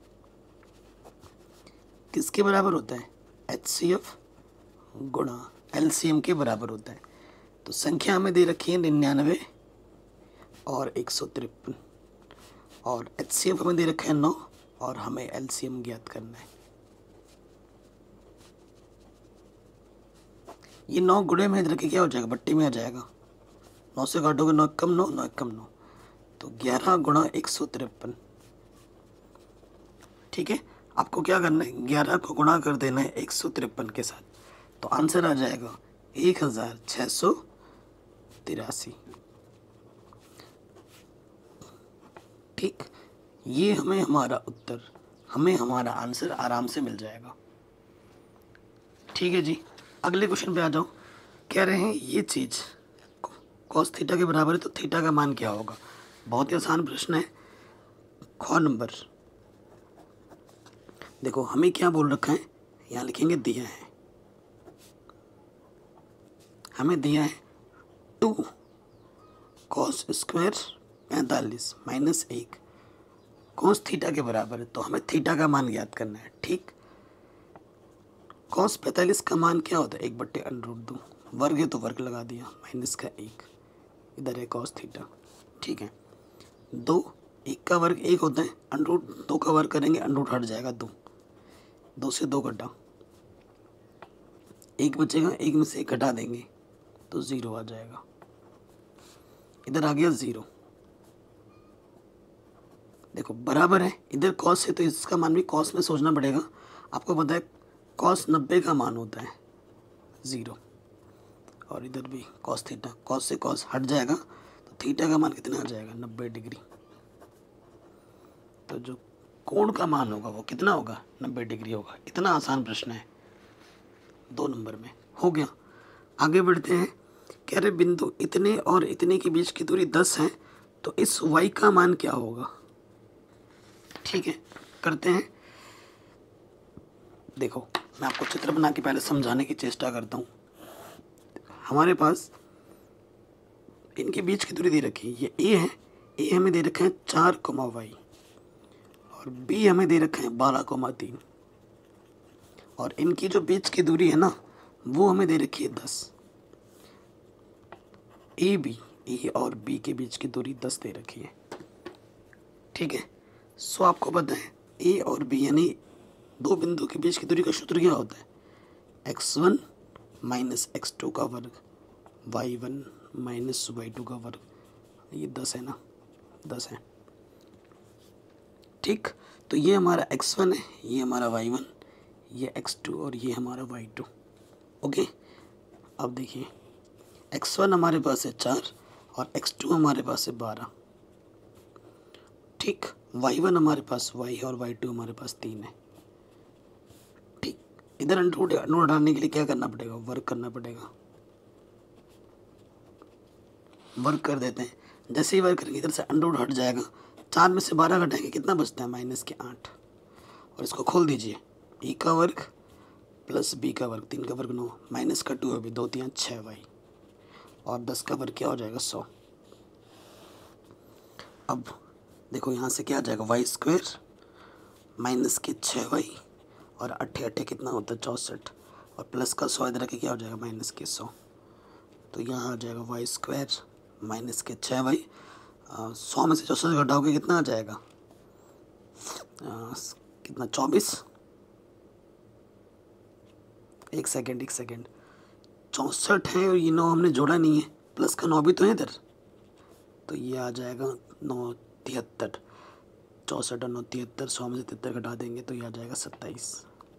किसके बराबर होता है? HCF गुणा LCM के बराबर होता है। तो संख्या हमें दे रखी है 99 और 153 और HCF हमें दे रखा है 9 और हमें LCM ज्ञात करना है। ये 9 गुणे में रखे क्या हो जाएगा? बट्टी में आ जाएगा। 9 से काटोगे 9 कम 9, 9 कम 9, तो 11 गुणा 153। ठीक है, आपको क्या करना है? 11 को गुणा कर देना है 153 के साथ, तो आंसर आ जाएगा 1683। ठीक, ये हमें हमारा उत्तर, हमें हमारा आंसर आराम से मिल जाएगा। ठीक है जी, अगले क्वेश्चन पे आ जाओ। कह रहे हैं ये चीज़ कॉस थीटा के बराबर है तो थीटा का मान क्या होगा? बहुत ही आसान प्रश्न है। ख नंबर, देखो हमें क्या बोल रखा है, यहाँ लिखेंगे दिया है, हमें दिया है 2 cos square 45 minus 1 cos theta के बराबर है, तो हमें थीटा का मान ज्ञात करना है। ठीक, कॉस 45 का मान क्या होता है? 1/√2, वर्ग है तो वर्ग लगा दिया, माइनस का 1, इधर है कॉस थीटा। ठीक है, 2, 1 का वर्ग 1 होता है, √2 का वर्ग करेंगे, √ हट जाएगा 2, 2 से 2 घटा, 1 बचेगा, 1 में से 1 घटा देंगे तो 0 आ जाएगा, इधर आ गया 0। देखो बराबर है, इधर कॉस है तो इसका मान भी कॉस में सोचना पड़ेगा। आपको पता है कॉस 90 का मान होता है 0, और इधर भी कॉस थीटा, कॉस से कॉस हट जाएगा तो थीटा का मान कितना आ जाएगा? 90 डिग्री। तो जो कोण का मान होगा वो कितना होगा? 90 डिग्री होगा। इतना आसान प्रश्न है, 2 नंबर में हो गया। आगे बढ़ते हैं। कह रहे बिंदु इतने और इतने के बीच की दूरी 10 है, तो इस y का मान क्या होगा? ठीक है, करते हैं। देखो मैं आपको चित्र बना के पहले समझाने की चेष्टा करता हूँ। हमारे पास इनके बीच की दूरी दे रखी है, ये a है, a हमें दे रखा है 4, y और b हमें दे रखा है 12, 3 और इनकी जो बीच की दूरी है ना वो हमें दे रखी है 10। ए और बी के बीच की दूरी 10 दे रखी है। ठीक है, सो आपको पता है ए और बी यानी दो बिंदु के बीच की दूरी का सूत्र क्या होता है? x1 माइनस x2 का वर्ग, y1 माइनस y2 का वर्ग, ये 10 है ना, 10 है। ठीक, तो ये हमारा x1 है, ये हमारा y1, ये x2 और ये हमारा y2। ओके, अब देखिए x1 हमारे पास है 4 और x2 हमारे पास है 12। ठीक, y1 हमारे पास y है और y2 हमारे पास 3 है। ठीक, इधर अंडर हटाने के लिए क्या करना पड़ेगा? वर्क करना पड़ेगा। वर्क कर देते हैं, जैसे ही वर्क करेंगे इधर से अंडर रूट हट जाएगा, 4 में से 12 घटाएंगे कितना बचता है -8। और इसको खोल दीजिए, e का वर्ग प्लस b का वर्ग, 3 का वर्ग 9, माइनस का 2 है भी, 2 3 6y, और 10 का वर्ग क्या हो जाएगा 100। अब देखो यहाँ से क्या आ जाएगा y² माइनस के 6y और 8 8 कितना होता है 64, और प्लस का 100 इधर के क्या हो जाएगा -100। तो यहाँ आ जाएगा y² माइनस के 6y, 100 में से 64 घटाओगे कितना आ जाएगा, कितना 24, एक सेकेंड 64 है और ये 9 हमने जोड़ा नहीं है, प्लस का 9 भी तो है इधर, तो ये आ जाएगा 9 73, 64 और 9 73, 100 में से 73 घटा देंगे तो ये आ जाएगा 27।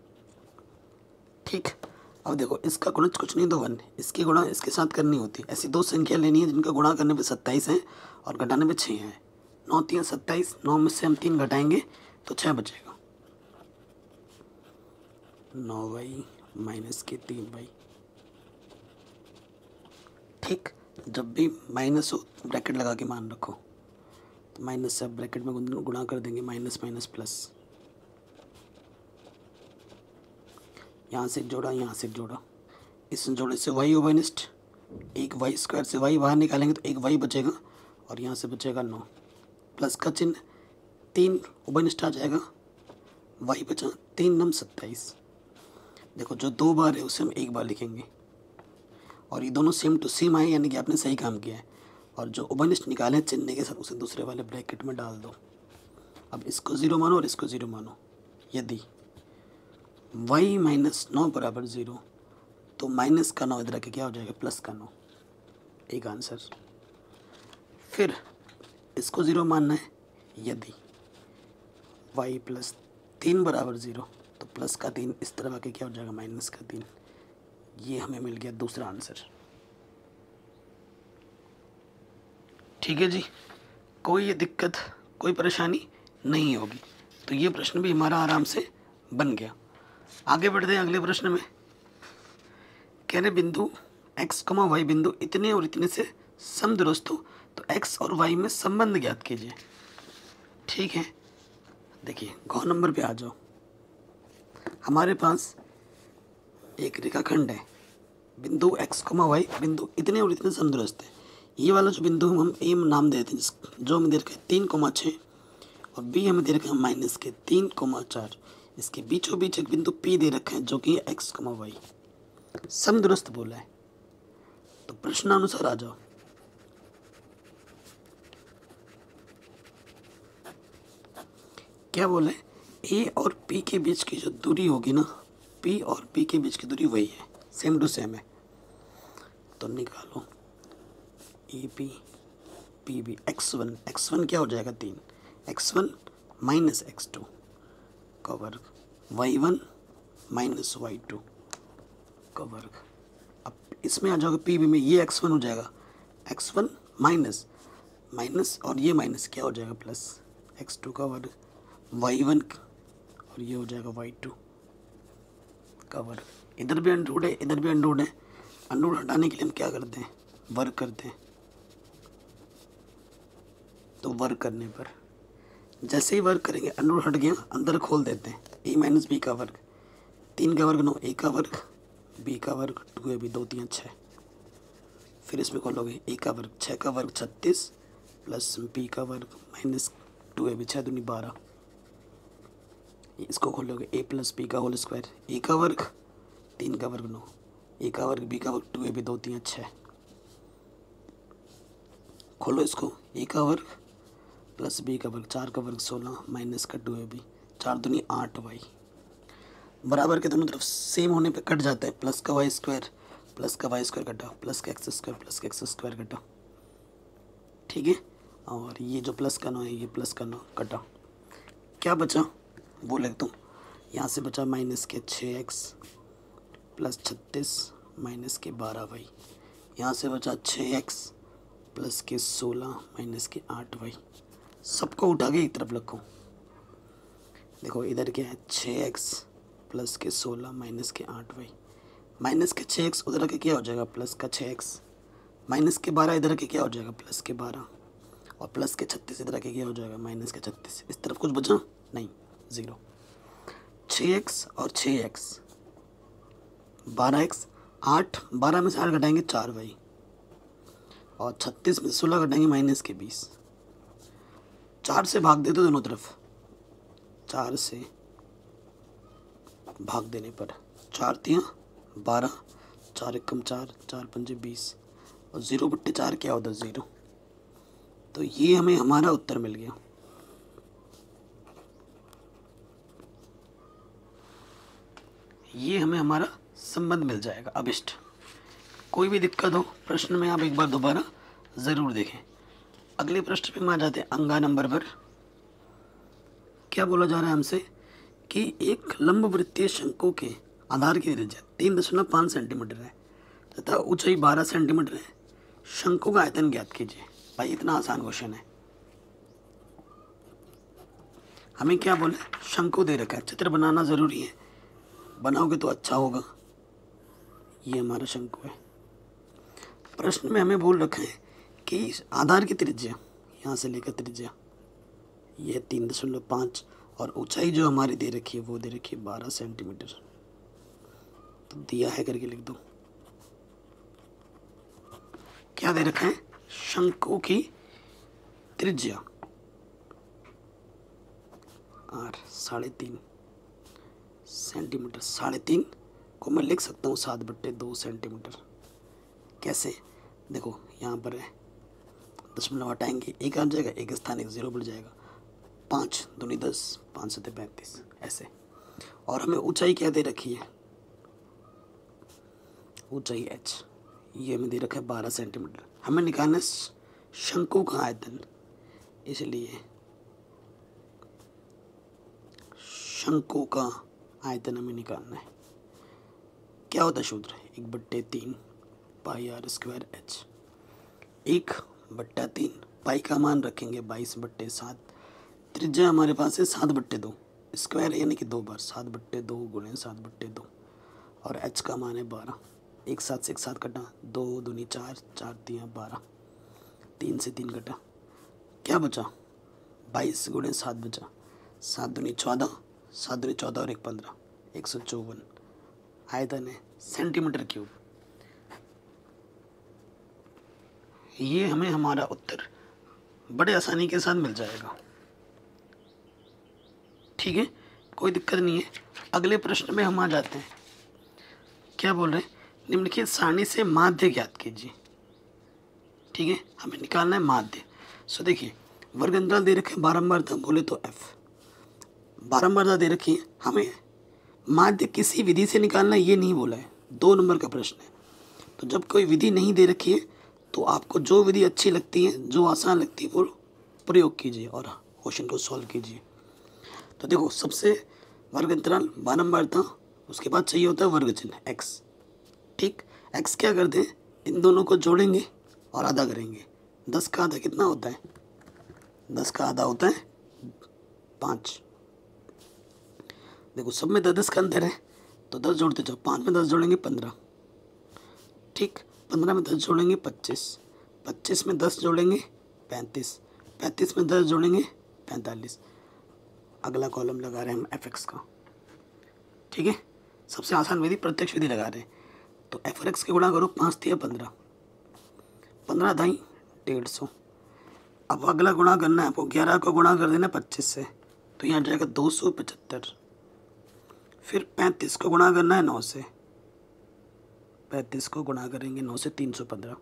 ठीक, अब देखो इसका गुणज कुछ नहीं तो 1, इसकी गुणा इसके साथ करनी होती है। ऐसी दो संख्या लेनी है जिनका गुणा करने पे 27 है और घटाने पे 6 है। 9 3 27, 9 में से हम 3 घटाएंगे तो 6 बचेगा, 9y माइनस के 3y। ठीक, जब भी माइनस हो ब्रैकेट लगा के मान रखो, तो माइनस से ब्रैकेट में गुणा कर देंगे, माइनस माइनस प्लस, यहाँ से एक जोड़ा यहाँ से एक जोड़ा, इस जोड़े से y ओवरनिस्ट, एक y² से y बाहर निकालेंगे तो एक y बचेगा और यहाँ से बचेगा 9, प्लस का चिन्ह 3 ओवरनिस्ट आ जाएगा, y बचा 3 9 27। देखो जो 2 बार है उसे हम 1 बार लिखेंगे और ये दोनों सेम टू सेम आए, यानी कि आपने सही काम किया है। और जो ओवरनिस्ट निकाले चिन्ह के साथ उसे दूसरे वाले ब्रैकेट में डाल दो। अब इसको 0 मानो और इसको 0 मानो। यदि y माइनस 9 बराबर 0 तो माइनस का 9 इधर के क्या हो जाएगा प्लस का 9, एक आंसर। फिर इसको 0 मानना है, यदि y प्लस 3 बराबर 0 तो प्लस का 3 इस तरह आके क्या हो जाएगा माइनस का 3। ये हमें मिल गया दूसरा आंसर। ठीक है जी, कोई दिक्कत कोई परेशानी नहीं होगी। तो ये प्रश्न भी हमारा आराम से बन गया। आगे बढ़ते हैं अगले प्रश्न में। कह रहे बिंदु x, y बिंदु इतने और इतने से समदुरस्त हो तो x और y में संबंध ज्ञात कीजिए। ठीक है, देखिए गौ नंबर पे आ जाओ। हमारे पास एक रेखाखंड है, बिंदु x, y बिंदु इतने और इतने समदुरस्त है। ये वाला जो बिंदु हम a नाम देते हैं, जो हमें दे रखा है 3,6 और b हमें दे रखा है माइनस के 3,4। इसके बीचों बीच एक बिंदु P दे रखा है जो कि x, y समदुरस्त बोला है। तो प्रश्नानुसार आ जाओ। क्या बोले, A और P के बीच की जो दूरी होगी ना, P और P के बीच की दूरी वही है, सेम टू सेम है। तो निकालो AP PB x1 क्या हो जाएगा 3, x1 माइनस x2 का वर्ग, y1 माइनस y2 का वर्ग। अब इसमें आ जाओगे PB में, ये x1 हो जाएगा x1 माइनस माइनस और ये माइनस क्या हो जाएगा प्लस x2 का वर्ग, y1 और ये हो जाएगा y2 का वर्ग। इधर भी अंडररूट है इधर भी अंडररूट है, अंडररूट हटाने के लिए हम क्या करते हैं वर्ग करते हैं। तो वर्ग करने पर जैसे ही वर्ग करेंगे अंडररूट हट गया, अंदर खोल देते हैं, a माइनस बी का वर्ग, 3 का वर्ग 9, a का वर्ग b का वर्ग 2ab 2 3 6। फिर इसमें खोलोगे a का वर्ग 6 का वर्ग 36 प्लस b का वर्ग माइनस 2ab 6 दूनी 12। इसको खोलोगे a प्लस b का होल स्क्वायर, a का वर्ग 3 का वर्ग 9, a का वर्ग b का वर्ग 2ab 2 3 6। खोलो इसको, a का वर्ग प्लस b का वर्ग 4 का वर्ग 16 माइनस का 2ab 4 दूनी 8y। बराबर के दोनों तरफ सेम होने पे कट जाता है, प्लस का y स्क्वायर कटा, प्लस का x स्क्वायर कटा। ठीक है, और ये जो प्लस का 9 है ये प्लस का 9 कटा। क्या बचा वो लिख दूँ, यहाँ से बचा माइनस के 6x प्लस 36 माइनस के 12y। यहाँ से बचा 6x प्लस के 16 माइनस के 8y। सबको उठा के एक तरफ रखो। देखो इधर क्या है 6x प्लस के 16 माइनस के 8y, माइनस के 6x उधर के क्या हो जाएगा प्लस का 6x, माइनस के 12 इधर के क्या हो जाएगा प्लस के 12। और प्लस के 36 इधर आके क्या हो जाएगा माइनस के 36, इस तरफ कुछ बचा नहीं, 0। 6x और 6x 12x 8, 12 में से 8 घटाएंगे 4 भाई, और 36 में से 16 घटाएंगे माइनस के 20। 4 से भाग देते दोनों तरफ, 4 से भाग देने पर 4 तियाँ 12, 4 एकम 4, 4 पंजे 20, और 0/4 क्या होता है 0। तो ये हमें हमारा उत्तर मिल गया। ये हमें हमारा संबंध मिल जाएगा अभिष्ट। कोई भी दिक्कत हो प्रश्न में आप एक बार दोबारा ज़रूर देखें। अगले प्रश्न पे हम आ जाते हैं अंगा नंबर पर। क्या बोला जा रहा है हमसे कि एक लंबवृत्तीय शंकु के आधार की त्रिज्या 3.5 सेंटीमीटर है तथा ऊंचाई 12 सेंटीमीटर है। शंकु का आयतन ज्ञात कीजिए। भाई इतना आसान क्वेश्चन है। हमें क्या बोले, शंकु दे रखा है, चित्र बनाना ज़रूरी है, बनाओगे तो अच्छा होगा। ये हमारा शंकु है। प्रश्न में हमें बोल रखा है कि आधार की त्रिज्या यहाँ से लेकर त्रिज्या ये 3.5 और ऊंचाई जो हमारी दे रखी है वो दे रखी है 12 सेंटीमीटर। तो दिया है करके लिख दो। क्या दे रखा है, शंकु की त्रिज्या और 3.5 सेंटीमीटर। 3.5 को मैं लिख सकता हूँ 7/2 सेंटीमीटर। कैसे, देखो यहाँ पर है, दशमलव हटाएंगे 1 आ जाएगा, एक स्थान 1 0 बढ़ जाएगा। 5 दूनी 10, 5 7 35 ऐसे। और हमें ऊंचाई क्या दे रखी है, ऊंचाई h, ये हमें दे रखा है 12 सेंटीमीटर। हमें निकालना है शंकु का आयतन, इसलिए शंकु का आयतन हमें निकालना है। क्या होता है सूत्र, 1/3 pi r square h। 1/3 pi का मान रखेंगे 22/7। त्रिज्या हमारे पास है 7/2 स्क्वायर यानी कि 2 बार 7/2 गुणे 7/2 और h का मान है 12। एक साथ से एक साथ कटा, 2 दूनी 4, 4 तियाँ 12, 3 से 3 कटा, क्या बचा 22 गुणे 7 बचा, 7 दूनी 14, 7 दूनी 14 और 1 15, 154। आयतन है सेंटीमीटर क्यूब। ये हमें हमारा उत्तर बड़े आसानी के साथ मिल जाएगा। ठीक है, कोई दिक्कत नहीं है। अगले प्रश्न में हम आ जाते हैं। क्या बोल रहे हैं, निम्नलिखित सारणी से माध्य ज्ञात कीजिए। ठीक है, हमें निकालना है माध्य। सो देखिए, वर्ग अंतराल दे रखे, बारंबारता बोले तो f, बारंबारता दे रखी है। हमें माध्य किसी विधि से निकालना ये नहीं बोला है, 2 नंबर का प्रश्न है। तो जब कोई विधि नहीं दे रखी है तो आपको जो विधि अच्छी लगती है, जो आसान लगती है वो प्रयोग कीजिए और क्वेश्चन को सॉल्व कीजिए। तो देखो, सबसे वर्ग अंतराल, बारंबारता, उसके बाद चाहिए होता है वर्ग चिन्ह x। ठीक, x क्या करते हैं, इन दोनों को जोड़ेंगे और आधा करेंगे। 10 का आधा कितना होता है, 10 का आधा होता है 5। देखो सब में 10 का अंतर है तो 10 जोड़ते जाओ, 5 में 10 जोड़ेंगे 15। ठीक, 15 में 10 जोड़ेंगे 25, 25 में 10 जोड़ेंगे 35, 35 में 10 जोड़ेंगे 45। अगला कॉलम लगा रहे हैं हम fx का। ठीक है, सबसे आसान विधि प्रत्यक्ष विधि लगा रहे हैं। तो f और x के गुणा करो, 5 तिया 15, 15 दाई 150। अब अगला गुणा करना है आपको, 11 को गुणा कर देना 25 से, तो यहाँ जाएगा 275। फिर 35 को गुणा करना है 9 से, 35 को गुणा करेंगे 9 से 315।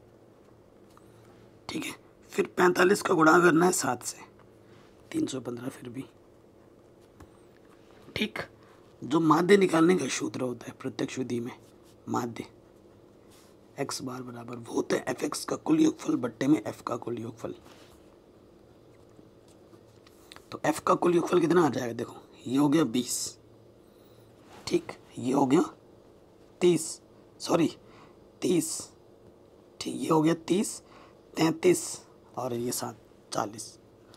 ठीक है, फिर 45 को गुणा करना है 7 से, 315 फिर भी। ठीक, जो माध्य निकालने का सूत्र होता है प्रत्यक्ष विधि में, माध्य x बार बराबर वो होता है fx का कुल योगफल बट्टे में f का कुल योगफल। तो f का कुल योगफल कितना आ जाएगा, देखो ये हो गया 20। ठीक, ये हो गया 30, सॉरी 30। ठीक, ये हो गया 30, 33 और ये 7, 40।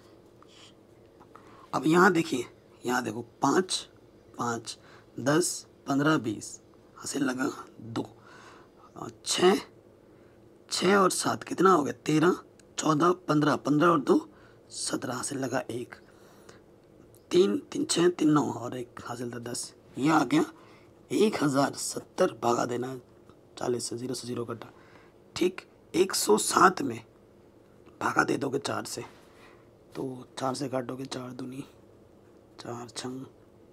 अब यहाँ देखिए, यहाँ देखो 5, 5, 10, 15, 20, हाथ से लगा 2, 6, 6 और 7 कितना हो गया 13, 14, 15, 15 और 2 17 से लगा 1, 3 3 6 3 9 और 1 हासिल था 10। यह आ गया 1070 भागा देना 40 से, 0 से 0 कटा। ठीक 107 में भागा दे दोगे 4 से, तो 4 से काटोगे 4 दूनी 4 छंग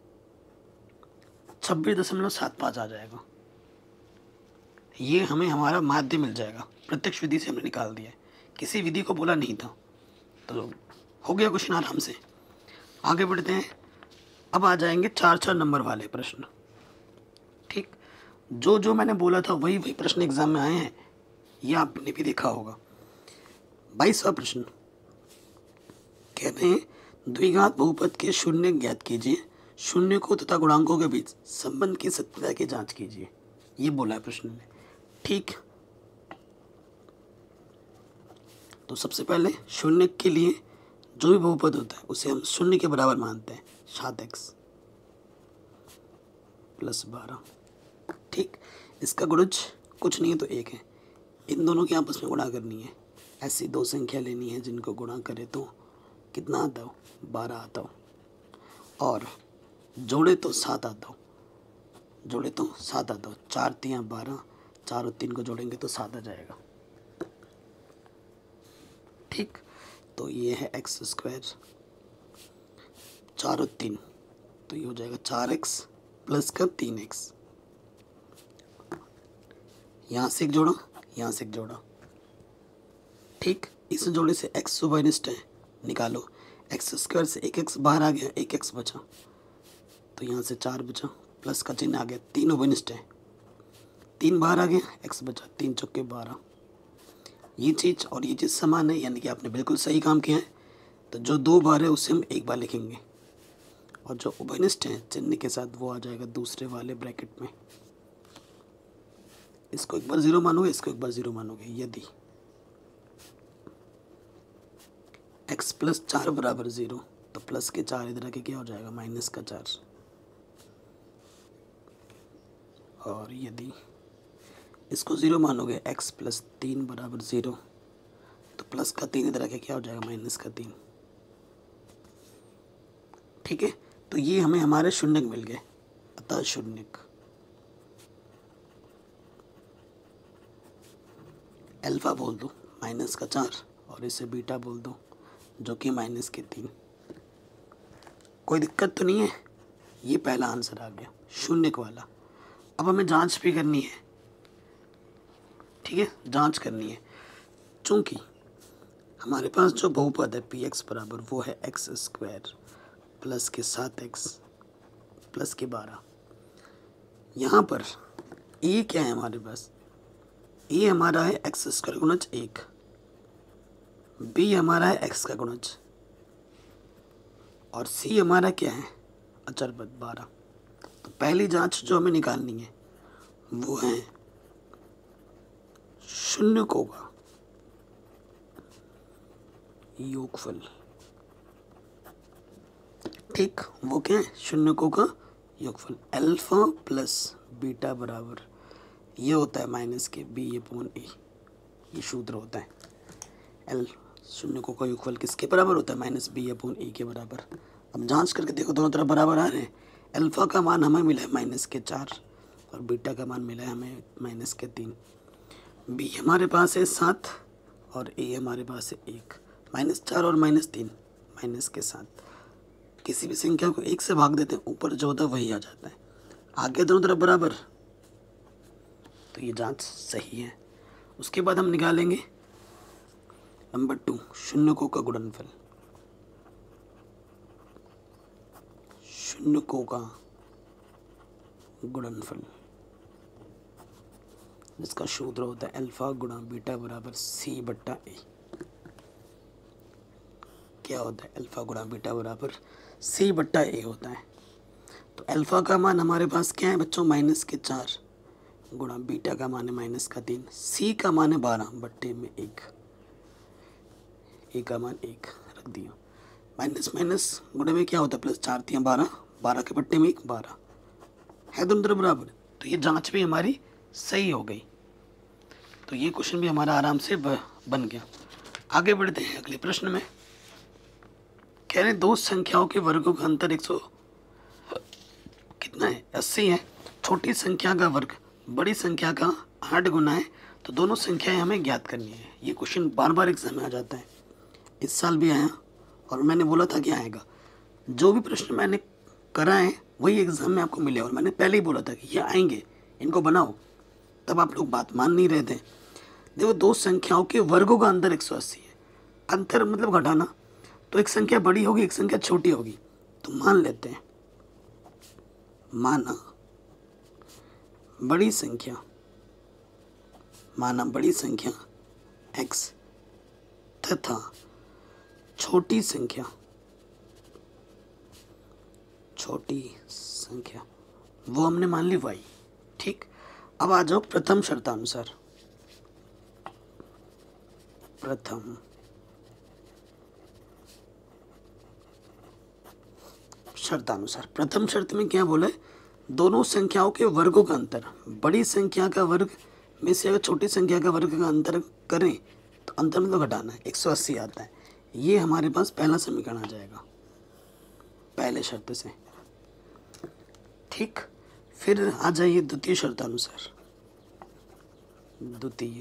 26.75 आ जाएगा। ये हमें हमारा माध्य मिल जाएगा। प्रत्यक्ष विधि से हमने निकाल दिया है, किसी विधि को बोला नहीं था। तो हो गया क्वेश्चन आराम से। आगे बढ़ते हैं। अब आ जाएंगे 4-4 नंबर वाले प्रश्न। ठीक, जो मैंने बोला था वही प्रश्न एग्जाम में आए हैं, ये आपने भी देखा होगा। 22वां प्रश्न कहते हैं द्विघात बहुपद के शून्य ज्ञात कीजिए, शून्य को तथा गुणांकों के बीच संबंध की सत्यता की जांच कीजिए। ये बोला है प्रश्न में। ठीक, तो सबसे पहले शून्य के लिए जो भी बहुपद होता है उसे हम शून्य के बराबर मानते हैं। 7x + 12। ठीक, इसका गुणज कुछ नहीं है तो 1 है। इन दोनों की आपस में गुणा करनी है। ऐसी दो संख्या लेनी है जिनको गुणा करे तो कितना आता हो, 12 आता हो, और जोड़े तो 7 आता हो, जोड़े तो 7 आता हो। 4 3 12, 4 और 3 को जोड़ेंगे तो 7 आ जाएगा। ठीक, तो ये है x², 4 और 3 तो ये हो जाएगा 4x प्लस का 3x। यहाँ से एक जोड़ा, यहाँ से एक जोड़ा। ठीक, इस जोड़े से x सुबह निकालो। x² से 1x बाहर आ गया, 1x बचा, तो यहाँ से 4 बचा, प्लस का चिन्ह आ गया। 3 उभयनिष्ठ है, 3 बाहर आ गया, x बचा, 3 चौके 12। ये चीज़ और ये चीज़ समान है, यानी कि आपने बिल्कुल सही काम किया है। तो जो 2 बार है उसे हम 1 बार लिखेंगे, और जो उभयनिष्ठ है चिन्ह के साथ वो आ जाएगा दूसरे वाले ब्रैकेट में। इसको एक बार 0 मानोगे, इसको एक बार 0 मानोगे। यदि x + 4 = 0 तो प्लस के 4 इधर आके क्या हो जाएगा, -4। और यदि इसको 0 मानोगे, x + 3 = 0 तो प्लस का 3 इधर आके क्या हो जाएगा, -3। ठीक है, तो ये हमें हमारे शून्यक मिल गए। अतः शून्यक अल्फा बोल दो -4, और इसे बीटा बोल दो जो कि -3। कोई दिक्कत तो नहीं है। ये पहला आंसर आ गया शून्यक वाला। अब हमें जांच भी करनी है। ठीक है, जांच करनी है। चूंकि हमारे पास जो बहुपद है px बराबर वो है x² प्लस के 7x प्लस के 12। यहाँ पर a क्या है हमारे पास, a हमारा है x² गुणज 1, b हमारा है x का गुणज, और c हमारा क्या है, अचर पद 12। तो पहली जांच जो हमें निकालनी है वो है शून्यकों का योगफल। ठीक, वो क्या है, शून्यकों का योगफल। अल्फा प्लस बीटा बराबर ये होता है -b/a। ये सूत्र होता है। शून्यकों का योगफल किसके बराबर होता है, -b/a के बराबर। अब जांच करके देखो, दोनों तरफ बराबर आ रहे हैं। अल्फा का मान हमें मिला है -4 और बीटा का मान मिला है हमें -3। b हमारे पास है 7 और a हमारे पास है 1। -4 और -3 -7। किसी भी संख्या को 1 से भाग देते हैं, ऊपर जो होता है वही आ जाता है। आगे दोनों तरफ बराबर, तो ये जांच सही है। उसके बाद हम निकालेंगे नंबर 2 शून्यकों का गुणनफल। शून्यकों का गुणनफल जिसका सूत्र होता है अल्फा गुणा बीटा बराबर c/a। क्या होता है, अल्फा गुणा बीटा बराबर c/a होता है। तो अल्फा का मान हमारे पास क्या है बच्चों, -4 गुणा बीटा का मान है -3, c का मान है 12/1, a का मान 1 रख दिया। माइनस माइनस गुणे में क्या होता है, +4 3 12, 12 के बट्टे में 1 12 है, दोनों तरफ बराबर। तो ये जांच भी हमारी सही हो गई। तो ये क्वेश्चन भी हमारा आराम से बन गया। आगे बढ़ते हैं अगले प्रश्न में। कह रहे दो संख्याओं के वर्गों का अंतर 100 कितना है 80 है। छोटी संख्या का वर्ग बड़ी संख्या का 8 गुना है, तो दोनों संख्याएं हमें ज्ञात करनी है। ये क्वेश्चन बार बार एग्जाम में आ जाता है, इस साल भी आया और मैंने बोला था कि आएगा। जो भी प्रश्न मैंने करा है वही एग्जाम में आपको मिले, और मैंने पहले ही बोला था कि ये आएंगे, इनको बनाओ, तब आप लोग बात मान नहीं रहे थे। देखो दो संख्याओं के वर्गों का अंतर 180 है। अंतर मतलब घटाना, तो एक संख्या बड़ी होगी एक संख्या छोटी होगी, तो मान लेते हैं, माना बड़ी संख्या x तथा छोटी संख्या वो हमने मान ली y। ठीक, अब आ जाओ प्रथम शर्तानुसार। प्रथम शर्त में क्या बोला है, दोनों संख्याओं के वर्गों का अंतर, बड़ी संख्या का वर्ग में से अगर छोटी संख्या का वर्ग का अंतर करें तो अंतर मतलब घटाना है, 180 आता है। ये हमारे पास पहला समीकरण आ जाएगा पहले शर्त से। ठीक, फिर आ जाइए द्वितीय शर्तानुसार। द्वितीय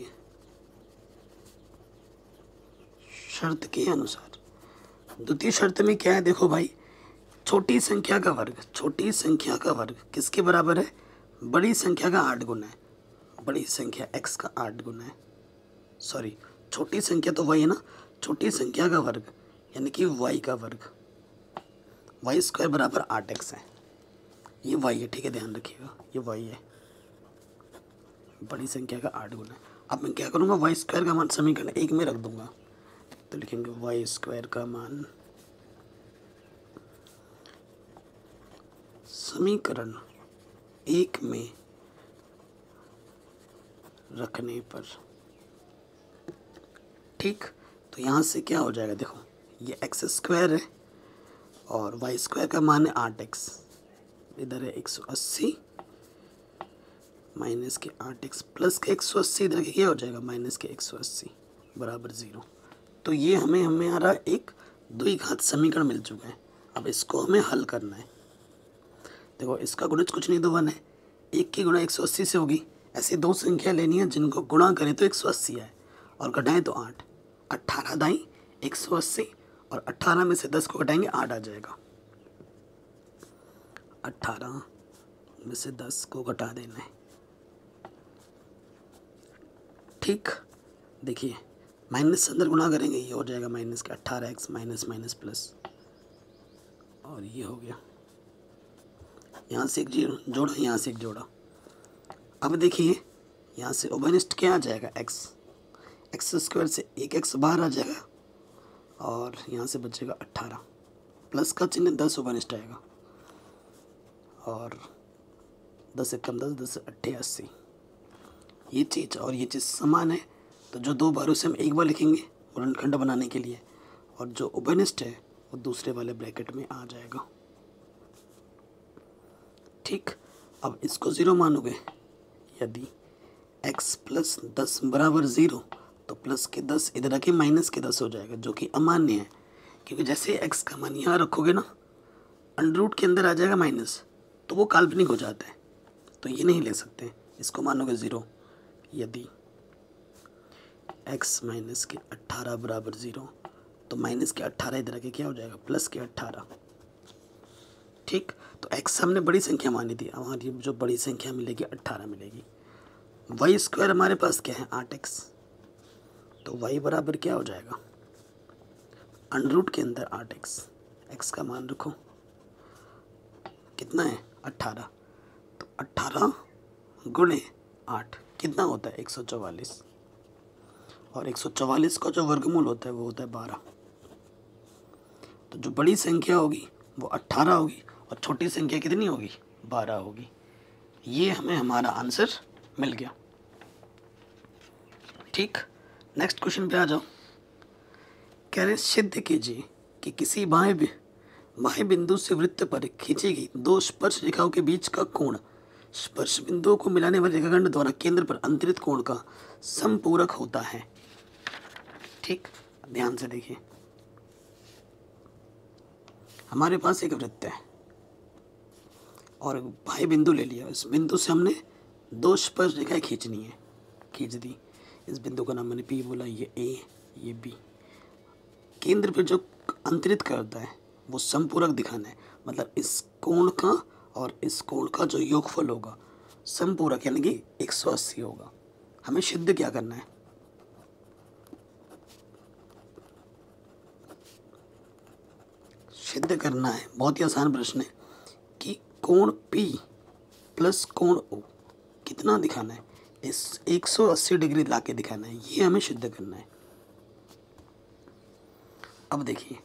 शर्त के अनुसार, द्वितीय शर्त में क्या है, देखो भाई, छोटी संख्या का वर्ग किसके बराबर है, बड़ी संख्या का 8 गुना है। बड़ी संख्या x का 8 गुना है, सॉरी छोटी संख्या तो y है ना, छोटी संख्या का वर्ग यानी कि y का वर्ग, y स्क्वायर बराबर 8x है। ये y है, ठीक है, ध्यान रखिएगा, ये y है, बड़ी संख्या का 8 गुना है। अब मैं क्या करूँगा, y स्क्वायर का मान समीकरण 1 में रख दूंगा, तो लिखेंगे y स्क्वायर का मान समीकरण 1 में रखने पर। ठीक, तो यहाँ से क्या हो जाएगा, देखो ये x स्क्वायर है और y स्क्वायर का मान है 8x, इधर है 180 माइनस के 8x प्लस के 180, इधर के क्या हो जाएगा माइनस के 180 बराबर 0। तो ये हमारा एक द्विघात समीकरण मिल चुका है। अब इसको हमें हल करना है। देखो इसका गुणज कुछ नहीं तो 1 है, 1 की गुणा 180 से होगी। ऐसी दो संख्या लेनी है जिनको गुणा करें तो 180 आए और घटाएं तो 8, 18 दाई 180 और 18 में से 10 को घटाएंगे 8 आ जाएगा। 18 में से 10 को घटा देना है। ठीक, देखिए माइनस अंदर गुणा करेंगे, ये हो जाएगा माइनस के 18x माइनस माइनस प्लस, और ये हो गया, यहाँ से एक जीरो जोड़ा, यहाँ से एक जोड़ा। अब देखिए यहाँ से ओबनिस्ट क्या आ जाएगा, एक्स स्क्वायर से एक एक्स बाहर आ जाएगा और यहाँ से बचेगा 18, प्लस का चिन्ह 10 ओबनिस्ट आएगा और 10 से कम 10, 10 से 88, ये चीज़ और ये चीज़ समान है। तो जो दो बारों से हम एक बार लिखेंगे ऋणखंड बनाने के लिए, और जो ओबनिस्ट है वो दूसरे वाले ब्रैकेट में आ जाएगा। ठीक, अब इसको 0 मानोगे, यदि x प्लस 10 बराबर 0 तो प्लस के 10 इधर रखे माइनस के 10 हो जाएगा, जो कि अमान्य है, क्योंकि जैसे x का मान यहाँ रखोगे ना अंडर रूट के अंदर आ जाएगा माइनस, तो वो काल्पनिक हो जाता है, तो ये नहीं ले सकते। इसको मानोगे 0, यदि x माइनस के 18 बराबर 0 तो माइनस के 18 इधर आके क्या हो जाएगा प्लस के 18। ठीक, तो x हमने बड़ी संख्या मानी थी, हमारी जो बड़ी संख्या मिलेगी 18 मिलेगी। y स्क्वायर हमारे पास क्या है 8x, तो y बराबर क्या हो जाएगा अंडर रूट के अंदर 8x, x का मान रखो कितना है 18, तो 18 गुणे 8 कितना होता है 144, और 144 का जो वर्गमूल होता है वो होता है 12। तो जो बड़ी संख्या होगी वो 18 होगी और छोटी संख्या कितनी होगी 12 होगी। ये हमें हमारा आंसर मिल गया। ठीक, नेक्स्ट क्वेश्चन पे आ जाओ। कह रहे सिद्ध कीजिए कि किसी बाह्य बिंदु से वृत्त पर खींची गई दो स्पर्श रेखाओं के बीच का कोण स्पर्श बिंदुओं को मिलाने वाले रेखाखंड द्वारा केंद्र पर अंतरित कोण का समपूरक होता है। ठीक, ध्यान से देखिए, हमारे पास एक वृत्त है और भाई बिंदु ले लिया। इस बिंदु से हमने दो स्पर्श रेखाएं खींचनी है, खींच दी। इस बिंदु का नाम मैंने पी बोला, ये ए ये बी। केंद्र पर जो अंतरित करता है वो समपूरक दिखाना है, मतलब इस कोण का और इस कोण का जो योगफल होगा समपूरक यानी कि 180 होगा। हमें सिद्ध क्या करना है, सिद्ध करना है, बहुत ही आसान प्रश्न है कि कोण P प्लस कोण O कितना दिखाना है, इस 180 डिग्री ला के दिखाना है, ये हमें सिद्ध करना है। अब देखिए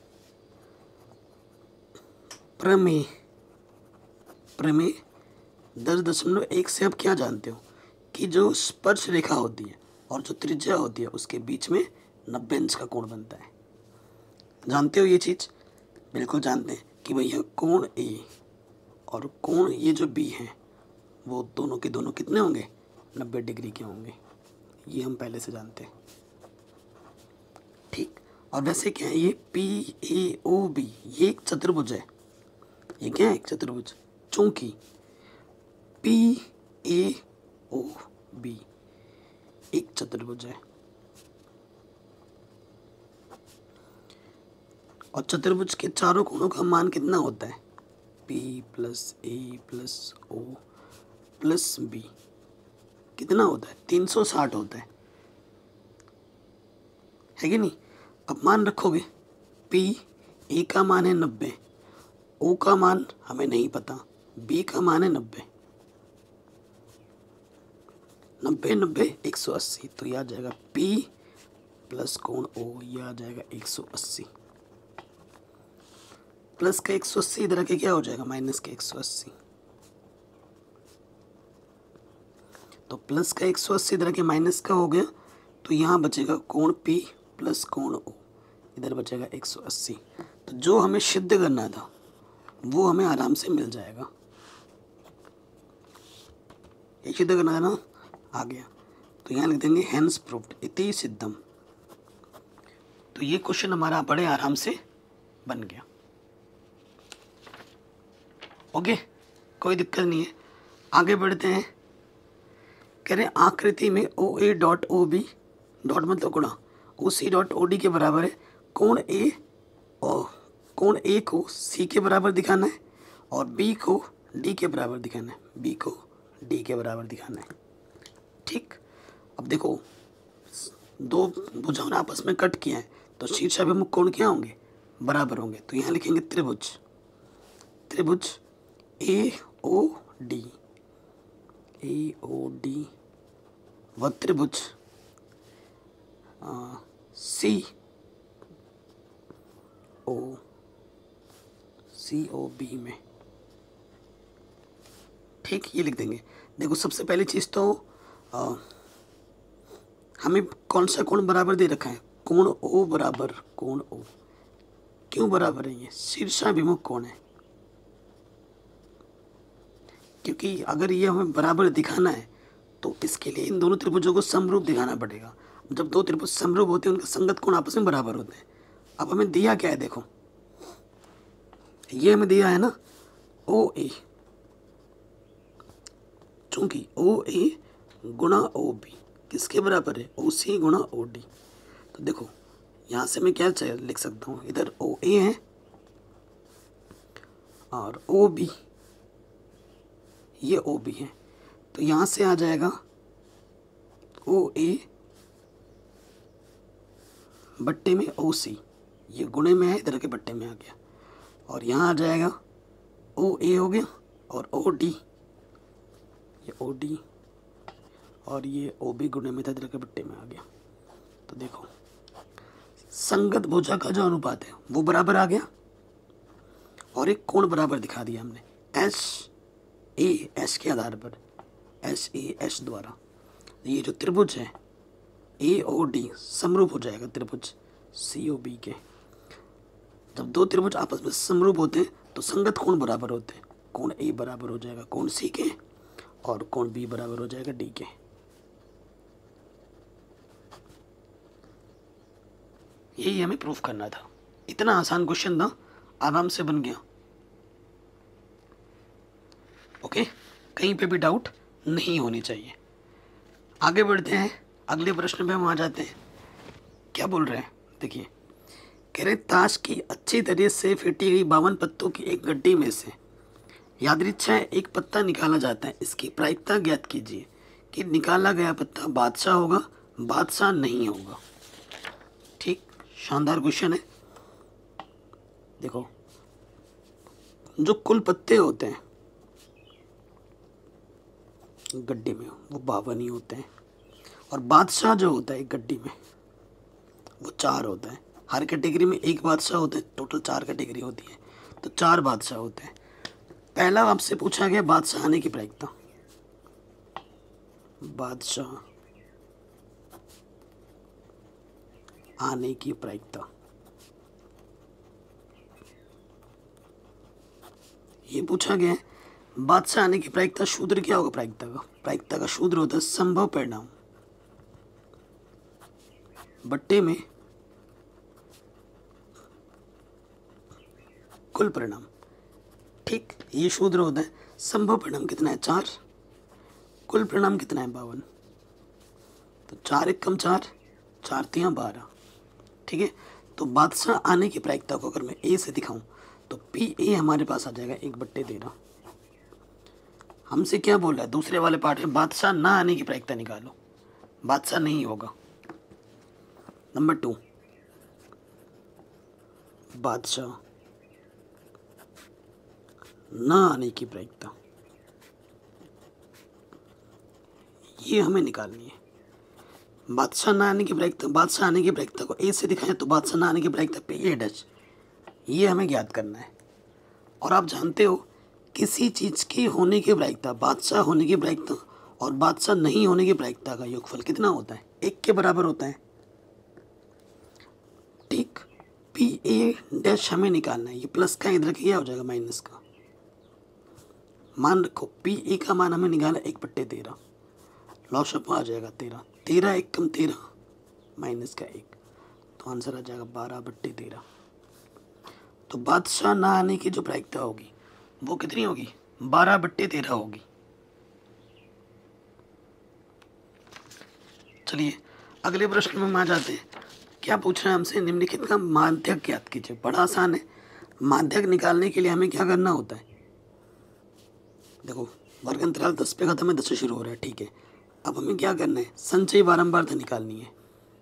प्रमेय, प्रमेय 10.1 से आप क्या जानते हो कि जो स्पर्श रेखा होती है और जो त्रिज्या होती है उसके बीच में 90 अंश का कोण बनता है। जानते हो ये चीज़? बिल्कुल जानते हैं कि भैया कोण A और कोण ये जो B है वो दोनों के दोनों कितने होंगे, 90 डिग्री के होंगे। ये हम पहले से जानते हैं, ठीक। और वैसे क्या है, ये PAOB ये एक चतुर्भुज है। ये क्या है, एक चतुर्भुज। चूंकि PAOB एक चतुर्भुज है और चतुर्भुज के चारों कोणों का मान कितना होता है, P plus A plus O plus B कितना होता है, 360 होता है कि नहीं। अब मान रखोगे P A का मान है 90, O का मान हमें नहीं पता, B का मान है 90, 90 90 180, तो यह आ जाएगा P प्लस कोण O, यह आ जाएगा 180। प्लस का 180 इधर के क्या हो जाएगा, माइनस का 180। तो प्लस का 180 इधर के माइनस का हो गया, तो यहाँ बचेगा कोण P प्लस कोण O, इधर बचेगा 180। तो जो हमें सिद्ध करना था वो हमें आराम से मिल जाएगा। ये सिद्ध करना था ना, आ गया। तो यहाँ लिख देंगे हेंस प्रूव्ड, इति सिद्धम। तो ये क्वेश्चन हमारा बड़े आराम से बन गया। ओके, कोई दिक्कत नहीं है, आगे बढ़ते हैं। कह रहे हैं आकृति में OA डॉट OB डॉट मतलब गुणा OC डॉट OD के बराबर है। कोण A और कोण A को C के बराबर दिखाना है और B को D के बराबर दिखाना है, B को D के बराबर दिखाना है, ठीक। अब देखो दो भुजाओं ने आपस में कट किया है तो शीर्षाभिमुख कोण क्या होंगे, बराबर होंगे। तो यहाँ लिखेंगे त्रिभुज, त्रिभुज AOD व त्रिभुज COB में, ठीक। ये लिख देंगे। देखो सबसे पहली चीज़ तो हमें कौन सा कोण बराबर दे रखा है, कोण O बराबर कोण O। क्यों बराबर है, ये शीर्षाभिमुख कोण है, क्योंकि अगर ये हमें बराबर दिखाना है तो इसके लिए इन दोनों त्रिभुजों को समरूप दिखाना पड़ेगा। जब दो त्रिभुज समरूप होते हैं उनके संगत कोण आपस में बराबर होते हैं। अब हमें दिया क्या है, देखो ये हमें दिया है ना OA, चूंकि OA गुणा OB किसके बराबर है, OC गुणा OD। तो देखो यहाँ से मैं क्या लिख सकता हूँ, इधर OA है और OB, ये OB है, तो यहाँ से आ जाएगा OA बट्टे में OC, ये गुणे में है, इधर के बट्टे में आ गया, और यहाँ आ जाएगा OA हो गया और OD, ये OD और ये OB गुणे में था, इधर के बट्टे में आ गया। तो देखो संगत भुजा का जो अनुपात है वो बराबर आ गया और एक कोण बराबर दिखा दिया हमने एस के आधार पर, एस द्वारा। ये जो त्रिभुज है AOD समरूप हो जाएगा त्रिभुज COB के। जब दो त्रिभुज आपस में समरूप होते हैं तो संगत कोण बराबर होते हैं, कोण A बराबर हो जाएगा कोण C के और कोण B बराबर हो जाएगा D के। यही हमें प्रूफ करना था। इतना आसान क्वेश्चन था, आराम से बन गया। ओके, कहीं पे भी डाउट नहीं होनी चाहिए। आगे बढ़ते हैं, अगले प्रश्न पे हम आ जाते हैं। क्या बोल रहे हैं, देखिए, कह रहे ताश की अच्छी तरह से फेंटी गई 52 पत्तों की एक गड्डी में से यादृच्छा एक पत्ता निकाला जाता है, इसकी प्रायिकता ज्ञात कीजिए कि निकाला गया पत्ता बादशाह होगा, बादशाह नहीं होगा। ठीक, शानदार क्वेश्चन है। देखो, जो कुल पत्ते होते हैं गड्डी में वो 52 ही होते हैं, और बादशाह जो होता है एक गड्डी में वो 4 होता है। हर कैटेगरी में एक बादशाह होता है, टोटल 4 कैटेगरी होती है, तो 4 बादशाह होते हैं। पहला आपसे पूछा गया बादशाह आने की प्रायिकता, बादशाह आने की प्रायिकता, ये पूछा गया है। बादशाह आने की प्रायिकता, शूद्र क्या होगा प्रायिकता का शूद्र होता है संभव परिणाम, बट्टे में कुल परिणाम। ठीक, ये शूद्र होता है। संभव परिणाम कितना है 4, कुल परिणाम कितना है 52, तो 4 एकम 4, 4 तियां 12। ठीक है, तो बादशाह आने की प्रायिकता को अगर मैं ए से दिखाऊं तो पी ए हमारे पास आ जाएगा 1/13। हमसे क्या बोल रहा है दूसरे वाले पार्ट में, बादशाह ना आने की प्रायिकता निकालो, बादशाह नहीं होगा। नंबर 2, बादशाह ना आने की प्रायिकता, ये हमें निकालनी है। बादशाह ना आने की प्रायिकता, बादशाह आने की प्रायिकता को ए से दिखाएं तो बादशाह ना आने की प्रायिकता पे ए डच, ये हमें ज्ञात करना है। और आप जानते हो किसी चीज़ की होने की प्रायिकता, बादशाह होने की प्रायिकता और बादशाह नहीं होने की प्रायिकता का योगफल कितना होता है, 1 के बराबर होता है। ठीक, पी ए डैश हमें निकालना है। ये प्लस का इधर क्या हो जाएगा माइनस का। मान रखो पी ए का मान हमें निकाला 1/13, लॉसअप आ जाएगा 13, 13 एकम 13 माइनस का 1, तो आंसर आ जाएगा 12/13। तो बादशाह ना आने की जो प्रायिकता होगी वो कितनी होगी, 12/13 होगी। चलिए अगले प्रश्न में हम आ जाते हैं। क्या पूछ रहे हैं हमसे, निम्नलिखित का माध्यक ज्ञात कीजिए। बड़ा आसान है, माध्यक निकालने के लिए हमें क्या करना होता है। देखो, वर्ग अंतराल 10 पे खत्म है, 10 से शुरू हो रहा है। ठीक है, अब हमें क्या करना है, संचयी बारंबारता निकालनी है।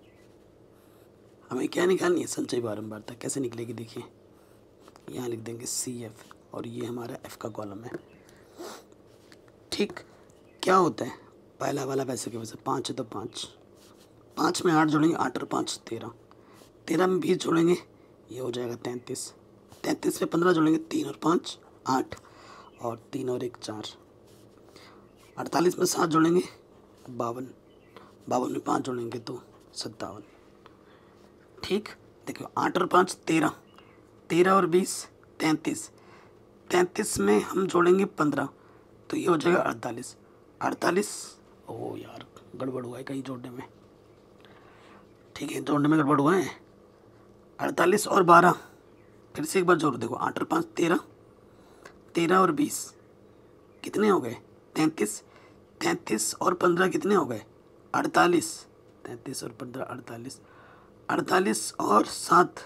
हमें क्या निकालनी है, संचयी बारंबारता। कैसे निकलेगी देखिए, यहाँ लिख देंगे CF और ये हमारा F का कॉलम है। ठीक, क्या होता है, पहला वाला वैसे के वैसे 5 है तो 5, 5 में 8 जोड़ेंगे, 8 और 5 13, 13 में 20 जोड़ेंगे, ये हो जाएगा 33, 33 में 15 जोड़ेंगे, 3 और 5 8 और 3 और 1 4, 48 में 7 जोड़ेंगे 52, 52 में 5 जोड़ेंगे तो 57। ठीक, देखो 8 और 5 13, 13 और 20 33, 33 में हम जोड़ेंगे 15 तो ये हो जाएगा 48, 48। ओ यार गड़बड़ हुआ है कहीं जोड़ने में। ठीक है, जोड़ने में गड़बड़ हुआ है। 48 और 12, फिर से एक बार जोड़, देखो 8 और 5 13, 13 और 20 कितने हो गए 33, 33 और 15 कितने हो गए 48, 33 और 15 48, 48 और 7,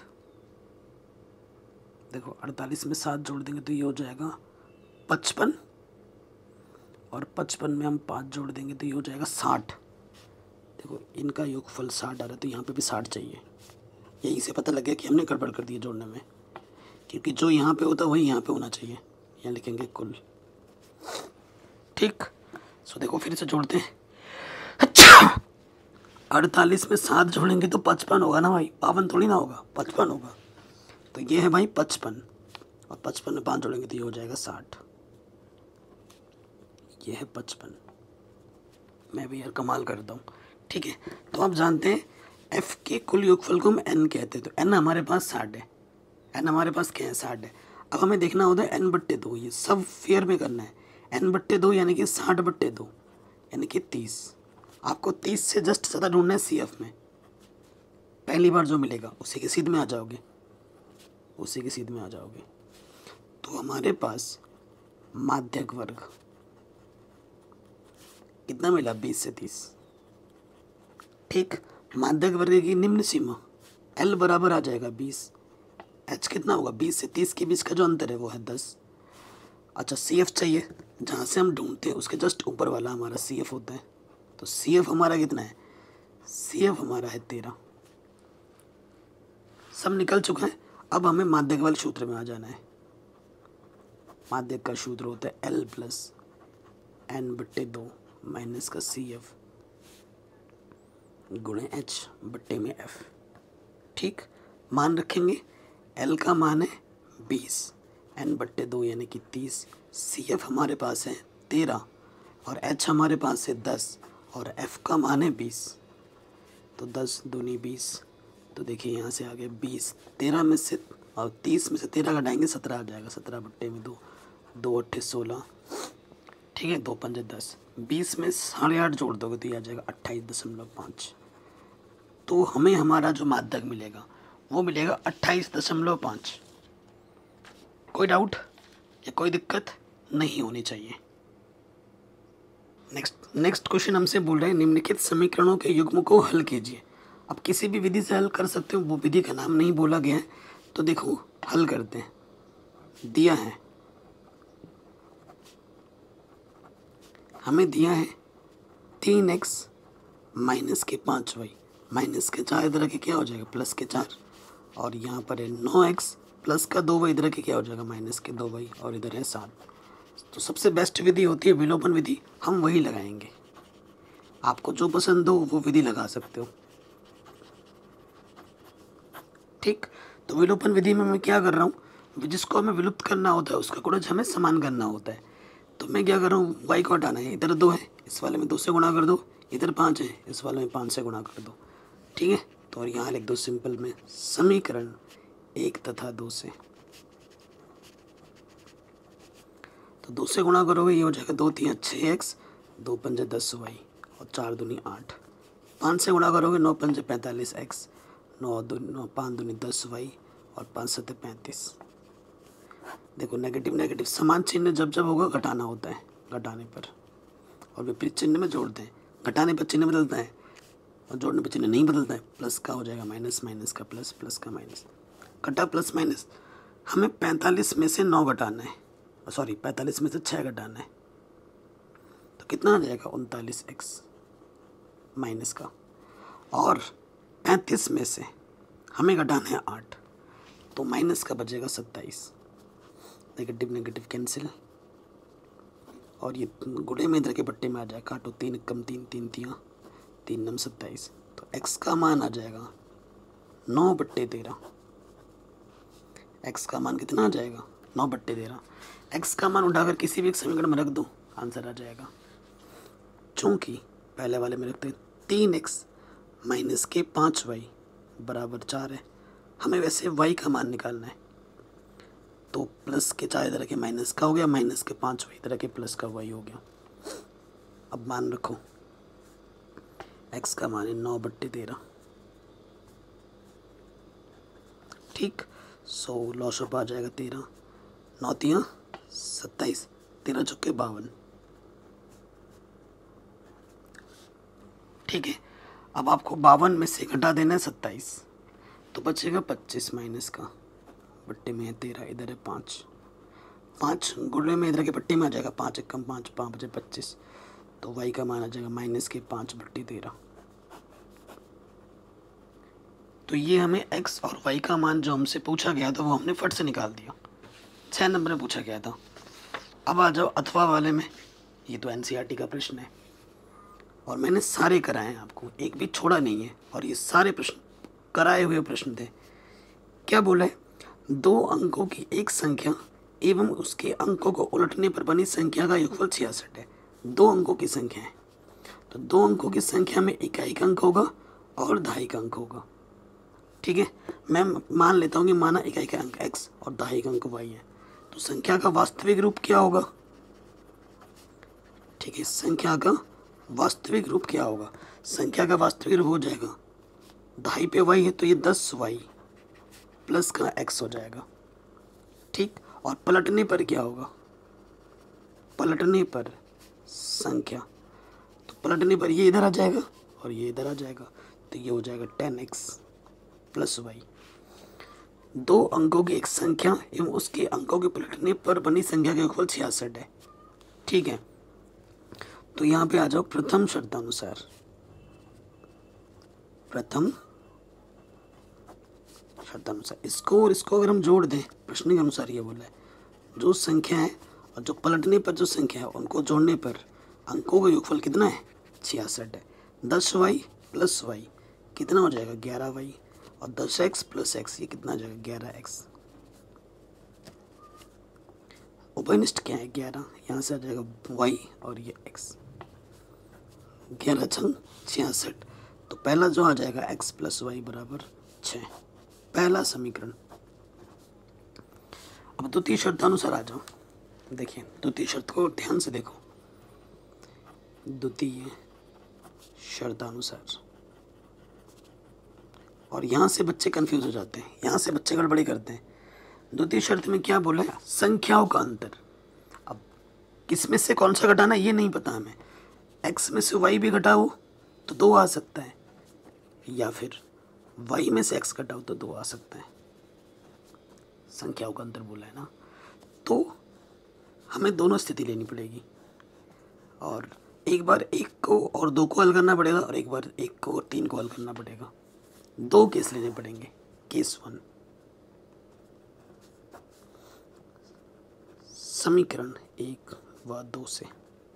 देखो 48 में 7 जोड़ देंगे तो ये हो जाएगा 55, और 55 में हम 5 जोड़ देंगे तो ये हो जाएगा 60। देखो इनका योगफल 60 आ रहा है, तो यहाँ पे भी 60 चाहिए। यहीं से पता लग गया कि हमने गड़बड़ कर दी जोड़ने में, क्योंकि जो यहाँ पे होता है वही यहाँ पे होना चाहिए। यहाँ लिखेंगे कुल। ठीक, सो देखो फिर से जोड़ते हैं। 48 में 7 जोड़ेंगे तो 55 होगा ना भाई, 52 थोड़ी ना होगा, 55 होगा। तो ये है भाई 55, और 55 में 5 जोड़ेंगे तो ये हो जाएगा 60। ये है 55। मैं भी यार कमाल करता हूँ। ठीक है, तो आप जानते हैं F के कुल योगफल को हम N कहते हैं, तो N हमारे पास 60 है, N हमारे पास क्या है 60 है। अब हमें देखना होता है N/2, ये सब फेयर में करना है। N/2 यानी कि 60/2 यानी कि 30। आपको 30 से जस्ट ज़्यादा ढूंढना है CF में। पहली बार जो मिलेगा उसी के सीध में आ जाओगे, उसी के सीध में आ जाओगे। तो हमारे पास माध्यक वर्ग कितना मिला 20 से 30। ठीक, माध्यक वर्ग की निम्न सीमा L बराबर आ जाएगा 20, H कितना होगा 20 से 30 के बीच का जो अंतर है वो है 10। अच्छा CF चाहिए, जहाँ से हम ढूंढते हैं उसके जस्ट ऊपर वाला हमारा CF होता है। तो CF हमारा कितना है, CF हमारा है 13। सब निकल चुका है। अब हमें माध्यक वाले सूत्र में आ जाना है। माध्यक का सूत्र होता है L प्लस N/2 माइनस का CF गुणे H बट्टे में F। ठीक, मान रखेंगे L का मान है 20, N/2 यानी कि 30, CF हमारे पास है 13 और H हमारे पास है 10 और F का मान है 20। तो 10 दूनी 20, तो देखिए यहाँ से आ गया 20, 13 में से और 30 में से 13 घटाएंगे 17 आ जाएगा, 17 बट्टे में 2, 2 8 16। ठीक है, 2 5 10, 20 में 8.5 जोड़ दोगे तो ये आ जाएगा 28.5। तो हमें हमारा जो माध्यक मिलेगा वो मिलेगा 28.5। कोई डाउट या कोई दिक्कत नहीं होनी चाहिए। नेक्स्ट क्वेश्चन हमसे बोल रहे हैं निम्नलिखित समीकरणों के युग्म को हल कीजिए। अब किसी भी विधि से हल कर सकते हो, वो विधि का नाम नहीं बोला गया है। तो देखो हल करते हैं। दिया है, हमें दिया है 3x माइनस के 5y, माइनस के 4 इधर के क्या हो जाएगा प्लस के 4, और यहाँ पर है 9x प्लस का 2y इधर के क्या हो जाएगा माइनस के 2y, और इधर है 7। तो सबसे बेस्ट विधि होती है विलोपन विधि, हम वही लगाएंगे। आपको जो पसंद हो वो विधि लगा सकते हो। ठीक, तो विलोपन विधि में मैं क्या कर रहा हूँ, जिसको हमें विलुप्त करना होता है उसका गुणज हमें समान करना होता है। तो मैं क्या कर रहा हूँ, y को हटाना है, इधर 2 है इस वाले में 2 से गुणा कर दो, इधर 5 है इस वाले में 5 से गुणा कर दो। ठीक है, तो और यहाँ लिख दो सिंपल में समीकरण 1 तथा 2 से। तो 2 से गुणा करोगे ये हो जाएगा 2 3 6x, 2 5 10y और 4 दूनी 8। 5 से गुणा करोगे 9 5 45x, 9 5 दूनी 10y और 5 7 35। देखो नेगेटिव नेगेटिव समान चिन्ह जब जब होगा घटाना होता है, घटाने पर, और विपरीत चिन्ह में जोड़ते हैं। घटाने पर चिन्ह बदलता है और जोड़ने पर चिन्ह नहीं बदलता है। प्लस का हो जाएगा माइनस, माइनस का प्लस, प्लस का माइनस, घटा प्लस माइनस। हमें 45 में से 9 घटाना है, सॉरी 45 में से 6 घटाना है। तो कितना आ जाएगा 39x माइनस का, और 35 में से हमें घटाना है 8, तो माइनस का बचेगा 27। नेगेटिव नेगेटिव कैंसिल, और ये गुणे में इधर के पट्टे में आ जाएगा, काटो 3 कम 3 3 तियाँ 3 9 27। तो x का मान आ जाएगा 9/13। x का मान कितना आ जाएगा 9/13। x का मान उठाकर किसी भी एक समीकरण में रख दो, आंसर आ जाएगा। चूँकि पहले वाले में रखते हैं 3x माइनस के 5y बराबर 4 है, हमें वैसे y का मान निकालना है। तो प्लस के 4 इधर के माइनस का हो गया, माइनस के 5y इधर के प्लस का y हो गया। अब मान रखो x का मान है 9/13। ठीक, सो लॉसअप आ जाएगा 13, 9 तियाँ 27, 13 चौके 52। ठीक है, अब आपको 52 में से घटा देना है 27, तो बचेगा 25 माइनस का, बट्टे में है 13, इधर है 5 गुणे में इधर के पट्टी में आ जाएगा 5 1 कम 5 5 बचे 25। तो y का मान आ जाएगा माइनस के 5/13। तो ये हमें x और y का मान जो हमसे पूछा गया था वो हमने फट से निकाल दिया। 6 नंबर में पूछा गया था। अब आ जाओ अथवा वाले में। ये तो NCERT का प्रश्न है और मैंने सारे कराए हैं आपको, एक भी छोड़ा नहीं है, और ये सारे प्रश्न कराए हुए प्रश्न थे। क्या बोला है, 2 अंकों की एक संख्या एवं उसके अंकों को उलटने पर बनी संख्या का योगफल 66 है। 2 अंकों की संख्या है, तो 2 अंकों की संख्या में इकाई अंक होगा और दहाई का अंक होगा। ठीक है, मैं मान लेता हूँ कि माना इकाई का अंक x और दहाई का अंक y है, तो संख्या का वास्तविक रूप क्या होगा। ठीक है, संख्या का वास्तविक रूप क्या होगा, संख्या का वास्तविक रूप हो जाएगा दहाई पे y है तो ये 10y प्लस का x हो जाएगा। ठीक, और पलटने पर क्या होगा, पलटने पर संख्या, तो पलटने पर ये इधर आ जाएगा और ये इधर आ जाएगा, तो ये हो जाएगा 10x प्लस y। दो अंकों की एक संख्या एवं उसके अंकों के पलटने पर बनी संख्या के योगफल 66 है। ठीक है, तो यहाँ पे आ जाओ प्रथम शर्तानुसार। प्रथम शर्तानुसार इसको और इसको अगर हम जोड़ दें, प्रश्न के अनुसार ये बोला है जो संख्या है और जो पलटने पर जो संख्या है उनको जोड़ने पर अंकों का योगफल कितना है, 66 है। 10y प्लस y कितना हो जाएगा, 11y, और 10x प्लस x ये कितना हो जाएगा, 11x। उभयनिष्ठ क्या है, 11, यहाँ से आ जाएगा y और ये x, 11 छंग 66। तो पहला जो आ जाएगा x प्लस वाई बराबर 6, पहला समीकरण। अब द्वितीय शर्तानुसार आ जाओ। देखिए द्वितीय शर्त को ध्यान से देखो। द्वितीय शर्तानुसार, और यहाँ से बच्चे कंफ्यूज हो जाते हैं, यहाँ से बच्चे गड़बड़ी करते हैं। द्वितीय शर्त में क्या बोला है, संख्याओं का अंतर। अब किस में से कौन सा घटाना ये नहीं पता हमें, x में से y भी घटाओ तो 2 आ सकता है, या फिर y में से x घटाओ तो 2 आ सकता है। संख्याओं का अंतर बोला है ना, तो हमें दोनों स्थिति लेनी पड़ेगी, और एक बार 1 को और 2 को हल करना पड़ेगा, और एक बार 1 को और 3 को हल करना पड़ेगा। 2 केस लेने पड़ेंगे। केस 1, समीकरण 1 व 2 से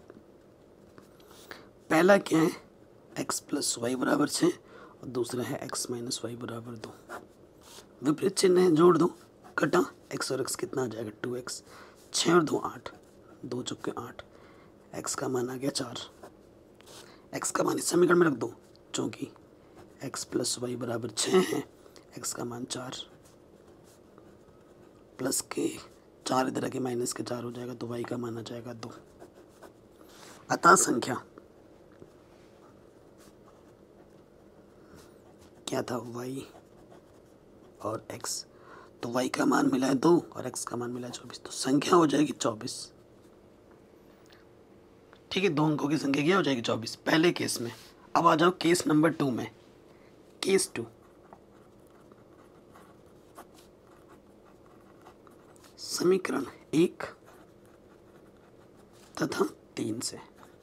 पहला क्या है, x प्लस वाई बराबर 6, और दूसरा है x माइनस वाई बराबर 2। विपरीत चिन्ह है, जोड़ दो, कटा x और x कितना आ जाएगा, 2x, 6 और 2 8, 2 चौके 8, x का मान आ गया 4। x का मान इस समीकरण में रख दो, चूँकि x प्लस वाई बराबर 6 है, x का मान 4, प्लस के 4 इधर आके माइनस के 4 हो जाएगा, तो y का मान आ जाएगा 2। अतः संख्या क्या था, y और x, तो y का मान मिला है 2 और x का मान मिला है 24, तो संख्या हो जाएगी 24। ठीक है, 2 अंकों की संख्या क्या हो जाएगी, 24, पहले केस में। अब आ जाओ केस नंबर 2 में। केस 2, समीकरण 1 तथा 3 से।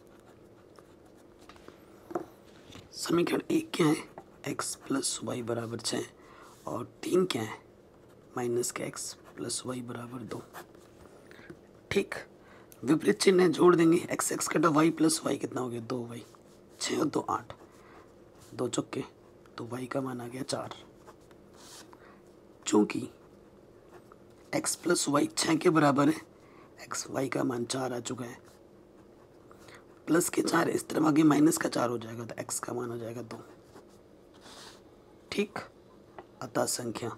समीकरण 1 क्या है, x प्लस वाई बराबर 6, और 3 क्या है, माइनस के x प्लस वाई बराबर 2। ठीक, विपरीत चिन्ह है, जोड़ देंगे, x x कटा y प्लस वाई कितना हो गया, 2y, 6 और 2 8, 2 चौके, तो y का मान आ गया 4। चूँकि x प्लस वाई 6 के बराबर है, x y का मान 4 आ चुका है, प्लस के 4 इस तरफ आगे माइनस का 4 हो जाएगा, तो x का मान हो जाएगा 2। ठीक, अतः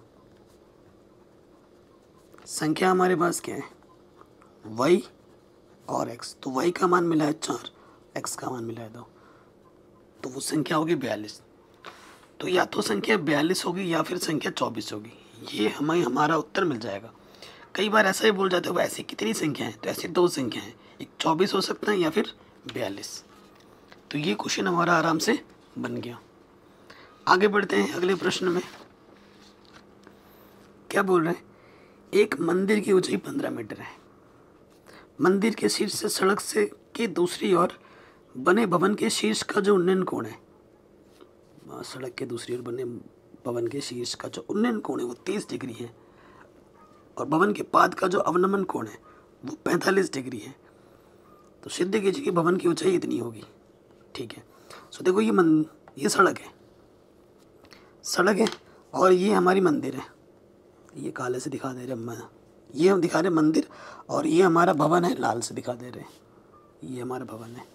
संख्या हमारे पास क्या है, y और x, तो y का मान मिला है 4, x का मान मिला है 2, तो वो संख्या होगी 42। तो या तो संख्या 42 होगी या फिर संख्या 24 होगी, ये हमें हमारा उत्तर मिल जाएगा। कई बार ऐसा ही बोल जाते हो, ऐसी कितनी संख्या है, तो ऐसी 2 संख्या हैं, एक 24 हो सकता है या फिर 42। तो ये क्वेश्चन हमारा आराम से बन गया। आगे बढ़ते हैं अगले प्रश्न में। क्या बोल रहे हैं, एक मंदिर की ऊंचाई 15 मीटर है। मंदिर के शीर्ष से सड़क से के दूसरी ओर बने भवन के शीर्ष का जो उन्नयन कोण है, सड़क के दूसरी ओर बने भवन के शीर्ष का जो उन्नयन कोण है वो 30 डिग्री है, और भवन के पाद का जो अवनमन कोण है वो 45 डिग्री है। तो सिद्ध कीजिए कि भवन की ऊंचाई इतनी होगी। ठीक है, सो देखो ये सड़क है और ये हमारी मंदिर है, ये काले से दिखा दे रहे, ये हम दिखा रहे मंदिर, और ये हमारा भवन है, लाल से दिखा दे रहे, ये हमारा भवन है।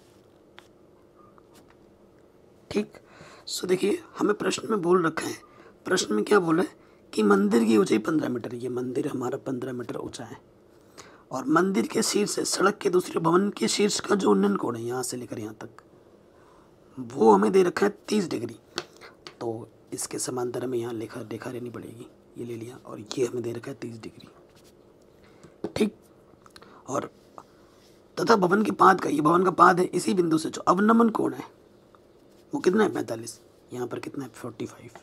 ठीक, सो देखिए हमें प्रश्न में बोल रखा है, प्रश्न में क्या बोला है कि मंदिर की ऊंचाई 15 मीटर, ये मंदिर हमारा 15 मीटर ऊंचा है, और मंदिर के शीर्ष से सड़क के दूसरे भवन के शीर्ष का जो उन्नयन कोण है यहाँ से लेकर यहाँ तक वो हमें दे रखा है 30 डिग्री। तो इसके समांतर हमें यहाँ रेखा लेनी पड़ेगी, ये ले लिया, और ये हमें दे रखा है 30 डिग्री, ठीक। और तथा भवन के पाद का, ये भवन का पाद है, इसी बिंदु से जो अवनमन कोण है वो कितना है 45, यहाँ पर कितना है 45।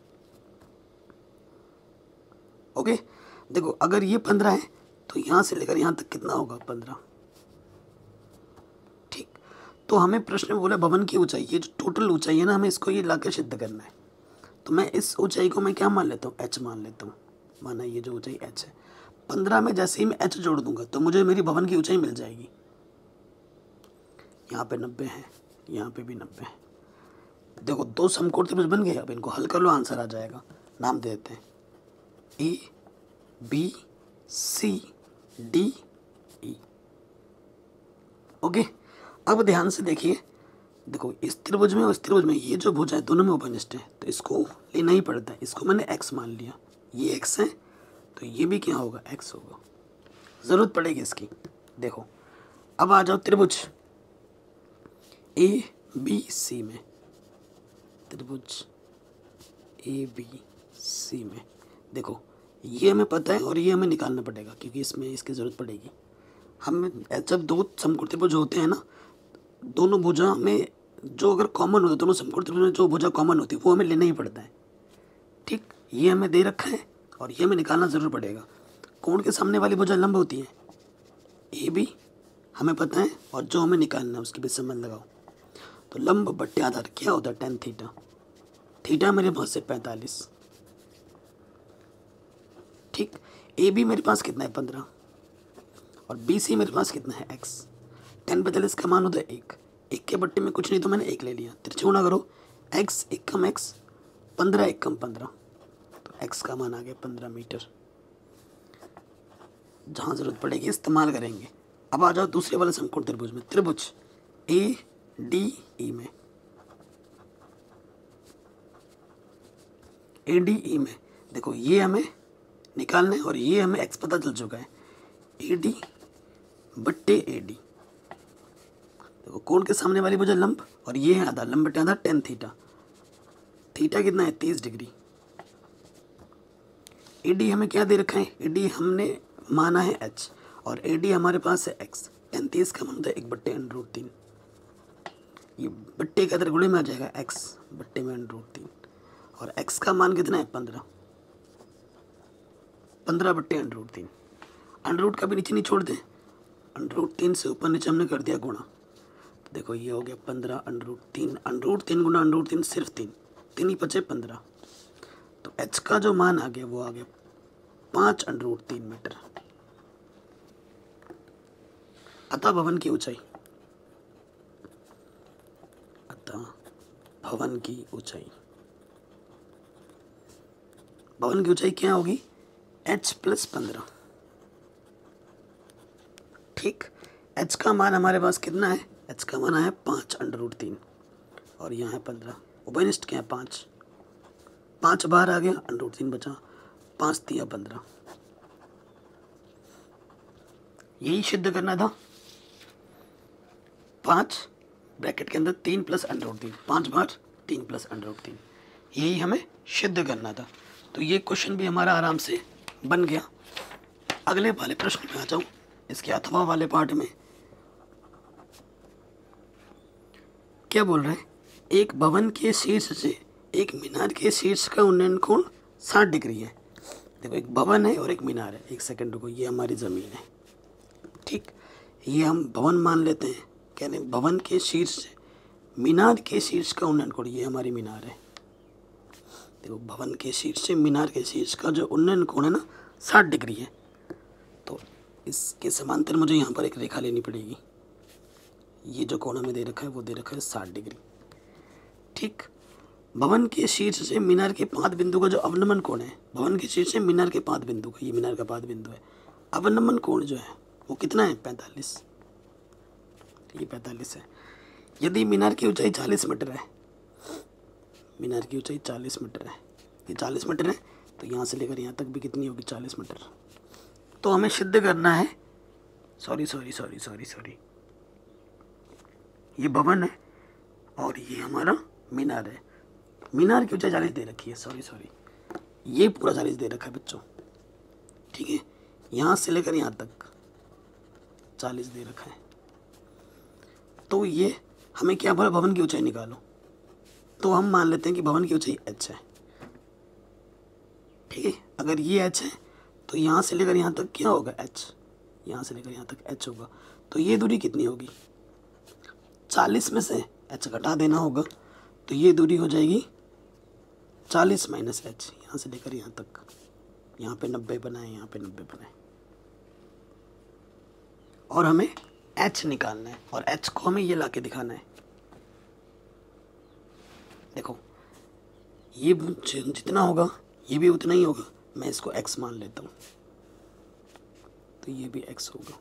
ओके, देखो अगर ये 15 है तो यहाँ से लेकर यहाँ तक कितना होगा 15, ठीक। तो हमें प्रश्न में बोला भवन की ऊंचाई, ये जो टोटल ऊंचाई है ना, हमें इसको ये लाकर सिद्ध करना है। तो मैं इस ऊंचाई को मैं क्या मान लेता हूँ, h मान लेता हूँ। माना ये जो ऊंचाई h है, 15 में जैसे ही मैं h जोड़ दूंगा तो मुझे मेरी भवन की ऊंचाई मिल जाएगी। यहाँ पे 90 है, यहाँ पे भी 90 है। देखो दो समकोण त्रिभुज बन गए, अब इनको हल कर लो, आंसर आ जाएगा। नाम दे देते हैं A B C D E. Okay, अब ध्यान से देखिए, देखो इस त्रिभुज में और इस त्रिभुज में ये जो भुजा है दोनों में उपनिष्ठ है, तो इसको लेना ही पड़ता है। इसको मैंने x मान लिया, ये x है तो ये भी क्या होगा, x होगा, ज़रूरत पड़ेगी इसकी। देखो अब आ जाओ त्रिभुज ए बी सी में, त्रिभुज ए बी सी में देखो ये हमें पता है और ये हमें निकालना पड़ेगा, क्योंकि इसमें इसकी ज़रूरत पड़ेगी। हम जब दो समकोण त्रिभुज होते हैं ना, दोनों भुजा में जो अगर कॉमन होता है, दोनों समकोण त्रिभुज में जो भुजा कॉमन होती है वो हमें लेना ही पड़ता है, ठीक। ये हमें दे रखा है और ये हमें निकालना ज़रूर पड़ेगा। कोण के सामने वाली भुजा लंब होती है, ए बी हमें पता है, और जो हमें निकालना है उसके बीच संबंध लगाओ। तो लंब बट्टे आधार क्या होता है, tan थीटा। थीटा मेरे पास से 45, ठीक। ए बी मेरे पास कितना है 15, और बी सी मेरे पास कितना है x। tan 45 का मान होता है 1, 1 के बट्टे में कुछ नहीं तो मैंने 1 ले लिया। तिरछे गुणा करो, x 1 कम x, 15 1 कम 15, तो x का मान आ गया 15 मीटर। जहाँ ज़रूरत पड़ेगी इस्तेमाल करेंगे। अब आ जाओ दूसरे वाले समकोण त्रिभुज में, त्रिभुज ए डी ई में, ए डी ई में देखो ये हमें निकालना है और ये हमें x पता चल चुका है, ए डी बट्टे ए डी। देखो कोण के सामने वाली भुजा लंब और ये है आधा, लंब बट्टे आधा tan थीटा। थीटा कितना है 30 डिग्री। ए डी हमें क्या दे रखा है, ए डी हमने माना है h और ए डी हमारे पास है x। tan 30 का मान होता है 1 बट्टे √3, ये बट्टे के अंदर गुणे में आ जाएगा x बट्टे में √3, और x का मान कितना है 15, 15 बट्टे √3। अंडर का भी नीचे नहीं छोड़ दें, √3 से ऊपर नीचे हमने कर दिया गुणा, तो देखो ये हो गया 15 √3 गुणा √3 सिर्फ 3 ही बचे 15। तो h का जो मान आ गया वो आ गया 5 √3 मीटर। अतः भवन की ऊंचाई, अतः भवन की ऊंचाई, भवन की ऊंचाई क्या होगी, h + 15, ठीक। h का मान हमारे पास कितना है, h का मान है 5 √3 और यहाँ है 15, उभयनिष्ठ क्या है 5, 5 बाहर आ गया, √3 बचा, 5 × 15। यही सिद्ध करना था। 5 ब्रैकेट के अंदर 3 + √3, 5 बार 3 + √3, यही हमें सिद्ध करना था। तो ये क्वेश्चन भी हमारा आराम से बन गया। अगले वाले प्रश्न में आ जाऊँ, इसके अथवा वाले पार्ट में क्या बोल रहे हैं, एक भवन के शीर्ष से एक मीनार के शीर्ष का उन्नयन कोण 60 डिग्री है। देखो एक भवन है और एक मीनार है, एक सेकंड रुको, ये हमारी ज़मीन है, ठीक। ये हम भवन मान लेते हैं, कह रहे हैं भवन के शीर्ष से मीनार के शीर्ष का उन्नयन कोण, ये हमारी मीनार है। देखो भवन के शीर्ष से मीनार के शीर्ष का जो उन्नयन कोण है ना 60 डिग्री है, तो इसके समांतर मुझे यहाँ पर एक रेखा लेनी पड़ेगी। ये जो कोण हमें दे रखा है वो दे रखा है 60 डिग्री, ठीक। भवन के शीर्ष से मीनार के पाद बिंदु का जो अवनमन कोण है, भवन के शीर्ष से मीनार के पाद बिंदु का, ये मीनार का पाद बिंदु है, अवनमन कोण जो है वो कितना है 45, ये 45 है। यदि मीनार की ऊंचाई 40 मीटर है, मीनार की ऊंचाई 40 मीटर है, ये 40 मीटर है, तो यहाँ से लेकर यहाँ तक भी कितनी होगी 40 मीटर। तो हमें सिद्ध करना है, सॉरी, ये भवन है और ये हमारा मीनार है। मीनार की ऊंचाई 40 दे रखी है, सॉरी ये पूरा 40 दे रखा है बच्चों, ठीक है, यहाँ से लेकर यहाँ तक 40 दे रखा है। तो ये हमें क्या बोला, भवन की ऊंचाई निकालो, तो हम मान लेते हैं कि भवन की ऊंचाई h है, ठीक है। अगर ये h है तो यहाँ से लेकर यहाँ तक क्या होगा h, यहाँ से लेकर यहाँ तक h होगा। तो ये दूरी कितनी होगी, 40 में से h घटा देना होगा, तो ये दूरी हो जाएगी 40 माइनस h, यहाँ से लेकर यहाँ तक, यहाँ पे 90 बनाए, यहाँ पे 90 बनाए, और हमें h निकालना है, और h को हमें ये लाके दिखाना है। देखो ये जितना होगा ये भी उतना ही होगा, मैं इसको x मान लेता हूँ, तो ये भी x होगा,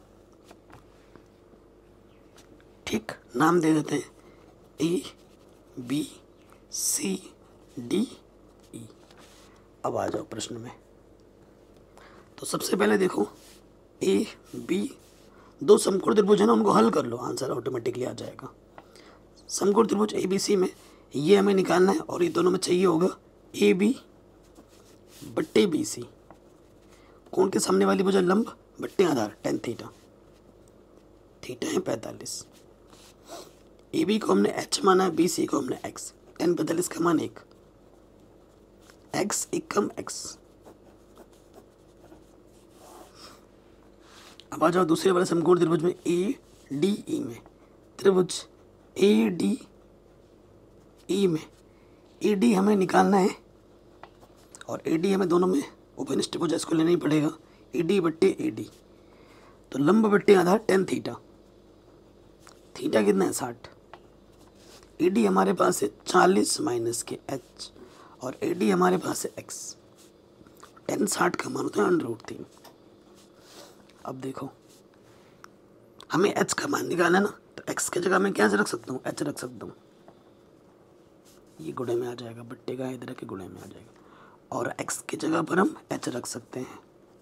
ठीक। नाम दे देते हैं A B C D E। अब आ जाओ प्रश्न में। तो सबसे पहले देखो A B, दो समकोण त्रिभुज है ना, उनको हल कर लो, आंसर ऑटोमेटिकली आ जाएगा। समकोण त्रिभुज ए बी सी में ये हमें निकालना है, और ये दोनों में चाहिए होगा ए बी बट्टे बी सी। कोण के सामने वाली भुजा लंब बट्टे आधार tan थीटा, थीटा है 45। ए बी को हमने h माना है, बी सी को हमने x, tan 45 का मान 1, x 1 कम x। अब आ जाओ दूसरे वाले समकोण त्रिभुज में ए डी ई में, त्रिभुज ए डी ई में ए डी हमें निकालना है, और ए डी हमें दोनों में उपनिष्ठ त्रिभुज इसको लेना ही पड़ेगा, ए डी बट्टे ए डी। तो लंब बट्टे आधार tan थीटा, थीटा कितना है 60, ए डी हमारे पास है 40 माइनस के h, और ए डी हमारे पास है x, tan 60 का मान होता है √3। अब देखो हमें h का मान निकालना है ना, तो x की जगह मैं क्या रख सकता हूँ, h रख सकता हूँ, ये गुणे में आ जाएगा, बट्टे का इधर के गुणे में आ जाएगा, और x की जगह पर हम h रख सकते हैं,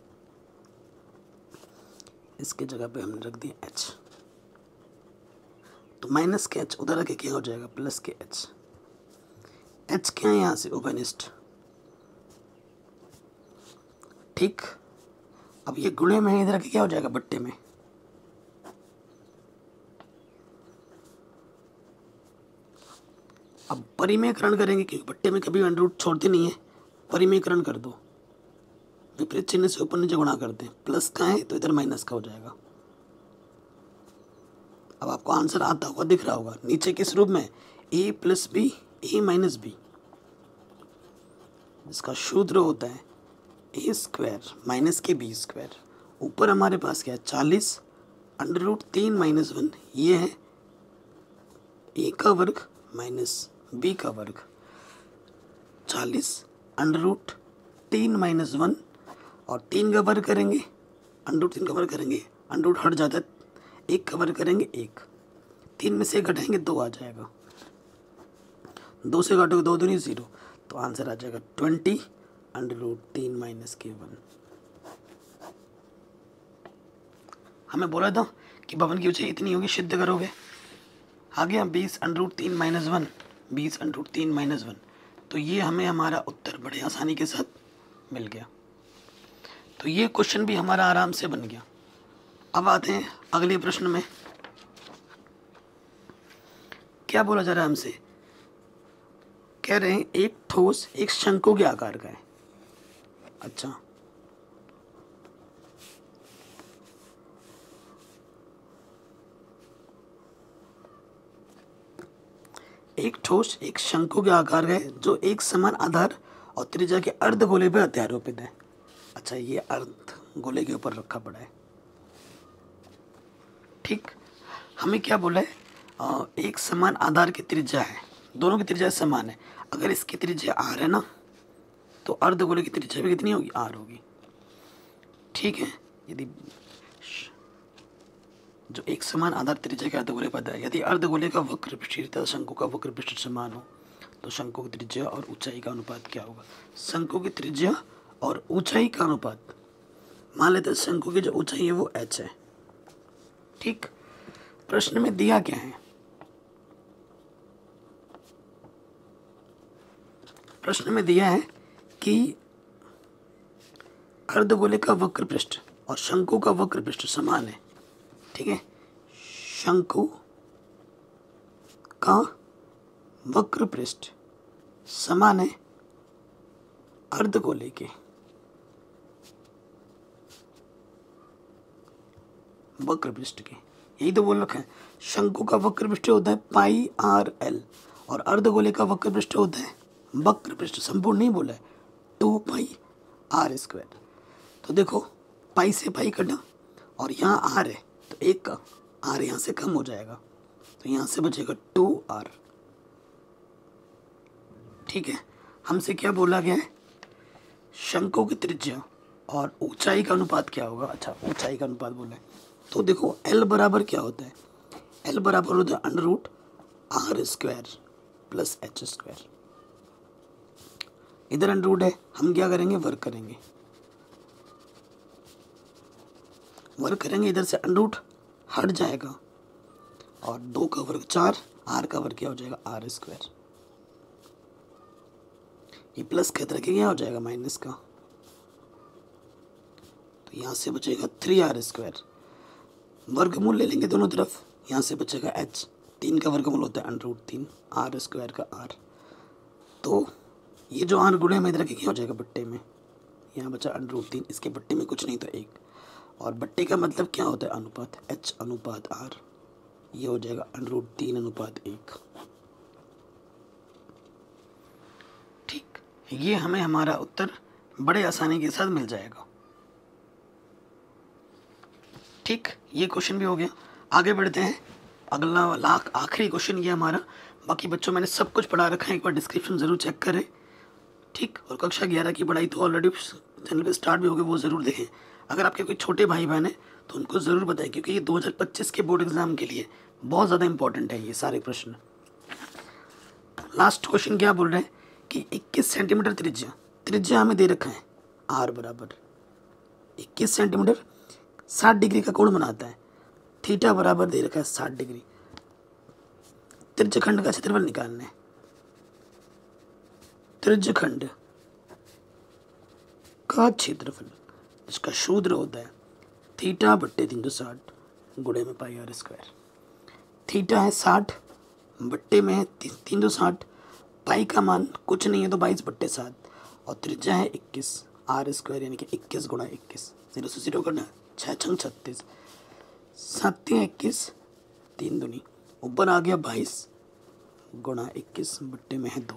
इसके जगह पे हमने रख दिया h, तो माइनस के h उधर रखे क्या हो जाएगा, प्लस के h, h क्या है यहाँ से उभयनिष्ठ, ठीक। अब ये गुणे में इधर रखे क्या हो जाएगा, बट्टे में, अब परिमेयकरण करेंगे, क्योंकि बट्टे में कभी अंडर रूट छोड़ते नहीं है, परिमेयकरण कर दो, विपरीत चिन्ह से ऊपर नीचे गुणा करते हैं, प्लस का है तो इधर माइनस का हो जाएगा। अब आपको आंसर आता हुआ दिख रहा होगा, नीचे किस रूप में, a plus B A minus B, जिसका सूत्र होता है ए स्क्वायर माइनस के बी स्क्वायर। ऊपर हमारे पास क्या है 40 √3 माइनस 1, ये है ए का वर्ग माइनस बी का वर्ग, 40 √3 माइनस 1, और 3 का वर्ग करेंगे, √3 का वर्ग करेंगे, अंडर हट जाता है, 1 का वर्ग करेंगे 1, 3 में से घटाएंगे 2 आ जाएगा, 2 से घटोगे 2 दूनी 0, तो आंसर आ जाएगा 20 √3 माइनस के 1। हमें बोला था कि भवन की ऊंचाई इतनी होगी, सिद्ध करोगे। आ गया 20 √3 माइनस 1, 20 √3 माइनस 1, तो ये हमें हमारा उत्तर बड़े आसानी के साथ मिल गया। तो ये क्वेश्चन भी हमारा आराम से बन गया। अब आते हैं अगले प्रश्न में। क्या बोला जा रहा है हमसे, कह रहे हैं एक ठोस एक शंकु के आकार का है। अच्छा, एक ठोस एक शंकु के आकार का है जो एक समान आधार और त्रिज्या के अर्धगोले पर अध्यारोपित है। अच्छा, ये अर्धगोले के ऊपर रखा पड़ा है, ठीक। हमें क्या बोला है, एक समान आधार की त्रिज्या है, दोनों की त्रिज्या समान है। अगर इसकी त्रिज्या r है ना, तो अर्धगोले की त्रिज्या भी कितनी होगी, r होगी, ठीक है। यदि जो एक समान आधार त्रिज्या के अर्धगोले पर है, यदि अर्धगोले का वक्र पृष्ठ तथा शंकु का वक्र पृष्ठ समान हो, तो शंकु की त्रिज्या और ऊंचाई का अनुपात क्या होगा। शंकु की त्रिज्या और ऊंचाई का अनुपात, मान लेते हैं शंकु की जो ऊंचाई है वो h है, ठीक। प्रश्न में दिया क्या है, प्रश्न में दिया है कि अर्धगोले का वक्र पृष्ठ और शंकु का वक्र पृष्ठ समान है। ठीक है, शंकु का वक्र पृष्ठ समान है अर्धगोले के वक्र पृष्ठ के। यही तो बोल रखा है, शंकु का वक्र पृष्ठ होता है पाई आर एल और अर्धगोले का वक्र पृष्ठ होता है वक्र पृष्ठ, संपूर्ण नहीं बोला है, 2 पाई आर स्क्वायर। तो देखो पाई से पाई कटा और यहाँ आर है तो एक का आर यहाँ से कम हो जाएगा तो यहाँ से बचेगा 2r। ठीक है, हमसे क्या बोला गया है, शंकु की त्रिज्या और ऊंचाई का अनुपात क्या होगा। अच्छा, ऊंचाई का अनुपात बोला है तो देखो L बराबर क्या होता है, L बराबर होता है √r² प्लस h²। इधर अंडररूट है, हम क्या करेंगे, वर्क करेंगे इधर से अंडररूट हट जाएगा और 2 का वर्ग 4, r का वर्ग क्या हो जाएगा r²। ये प्लस के तरह क्या हो जाएगा माइनस का, तो यहाँ से बचेगा 3r²। वर्गमूल ले लेंगे दोनों तरफ, यहाँ से बचेगा h, 3 का वर्गमूल होता है √3 r² का r। तो ये जो r गुणे में इधर के क्या हो जाएगा बट्टे में, यहाँ बचा √3, इसके बट्टे में कुछ नहीं तो 1, और बट्टे का मतलब क्या होता है अनुपात, h अनुपात r, ये हो जाएगा √3:1। ठीक, ये हमें हमारा उत्तर बड़े आसानी के साथ मिल जाएगा। ठीक, ये क्वेश्चन भी हो गया। आगे बढ़ते हैं, अगला आखिरी क्वेश्चन ये हमारा। बाकी बच्चों मैंने सब कुछ पढ़ा रखा है, एक बार डिस्क्रिप्शन ज़रूर चेक करें। ठीक, और कक्षा 11 की पढ़ाई तो ऑलरेडी चैनल पे स्टार्ट भी हो गई, वो ज़रूर देखें। अगर आपके कोई छोटे भाई बहन हैं तो उनको ज़रूर बताएं, क्योंकि ये 2025 के बोर्ड एग्ज़ाम के लिए बहुत ज़्यादा इंपॉर्टेंट है ये सारे प्रश्न। लास्ट क्वेश्चन क्या बोल रहे हैं कि 21 सेंटीमीटर त्रिज्या हमें दे रखा है, r बराबर 21 सेंटीमीटर 60 डिग्री का कोण बनाता है, थीटा बराबर दे रखा है 60 डिग्री। त्रिज्यखंड का क्षेत्रफल निकालना है, त्रिज्यखंड का क्षेत्रफल इसका सूत्र होता है थीटा बट्टे 360 गुणे में पाई r²। थीटा है 60, बट्टे में है 360, पाई का मान कुछ नहीं है तो 22/7 और त्रिज्या है 21, r² यानी कि 21 गुणा 21, 0 से 0 करना, 6 छंग 36, 7 21, 3 दूनी, ऊपर आ गया 22 गुणा 21 बट्टे में है 2।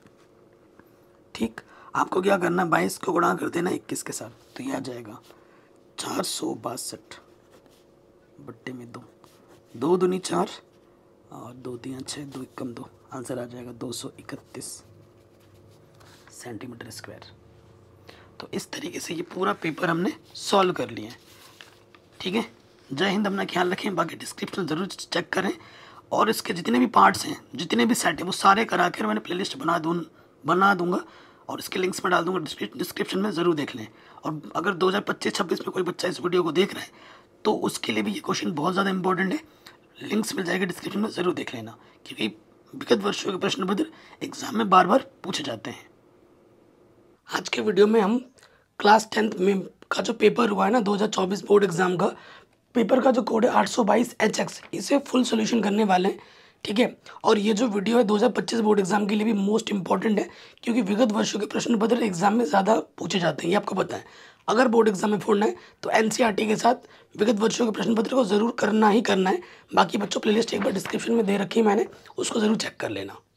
ठीक, आपको क्या करना, 22 को गुणा कर देना 21 के साथ, तो यह आ जाएगा 462 बट्टे में 2, 2 दूनी 4 और 2 3 6, 2 1 2, आंसर आ जाएगा 231 सेंटीमीटर स्क्वायर। तो इस तरीके से ये पूरा पेपर हमने सॉल्व कर लिया है। ठीक है, जय हिंद, अपना ख्याल रखें। बाकी डिस्क्रिप्शन ज़रूर चेक करें और इसके जितने भी पार्ट्स हैं, जितने भी सेट हैं, वो सारे करा कर मैंने प्लेलिस्ट बना दूंगा और इसके लिंक्स में डाल दूंगा डिस्क्रिप्शन में, ज़रूर देख लें। और अगर 2025-26 में कोई बच्चा इस वीडियो को देख रहा है तो उसके लिए भी ये क्वेश्चन बहुत ज़्यादा इंपॉर्टेंट है। लिंक्स मिल जाएगा डिस्क्रिप्शन में, ज़रूर देख लेना, क्योंकि विगत वर्षों के प्रश्न पत्र एग्जाम में बार बार पूछे जाते हैं। आज के वीडियो में हम क्लास 10th में का जो पेपर हुआ है ना 2024 बोर्ड एग्जाम का, पेपर का जो कोड है 822HX, इसे फुल सोल्यूशन करने वाले हैं। ठीक है, और ये जो वीडियो है 2025 बोर्ड एग्जाम के लिए भी मोस्ट इंपॉर्टेंट है, क्योंकि विगत वर्षों के प्रश्न पत्र एग्जाम में ज़्यादा पूछे जाते हैं, ये आपको पता है। अगर बोर्ड एग्जाम में फोड़ना है तो NCERT के साथ विगत वर्षों के प्रश्न पत्र को ज़रूर करना ही करना है। बाकी बच्चों प्लेलिस्ट एक बार डिस्क्रिप्शन में दे रखी है मैंने, उसको ज़रूर चेक कर लेना।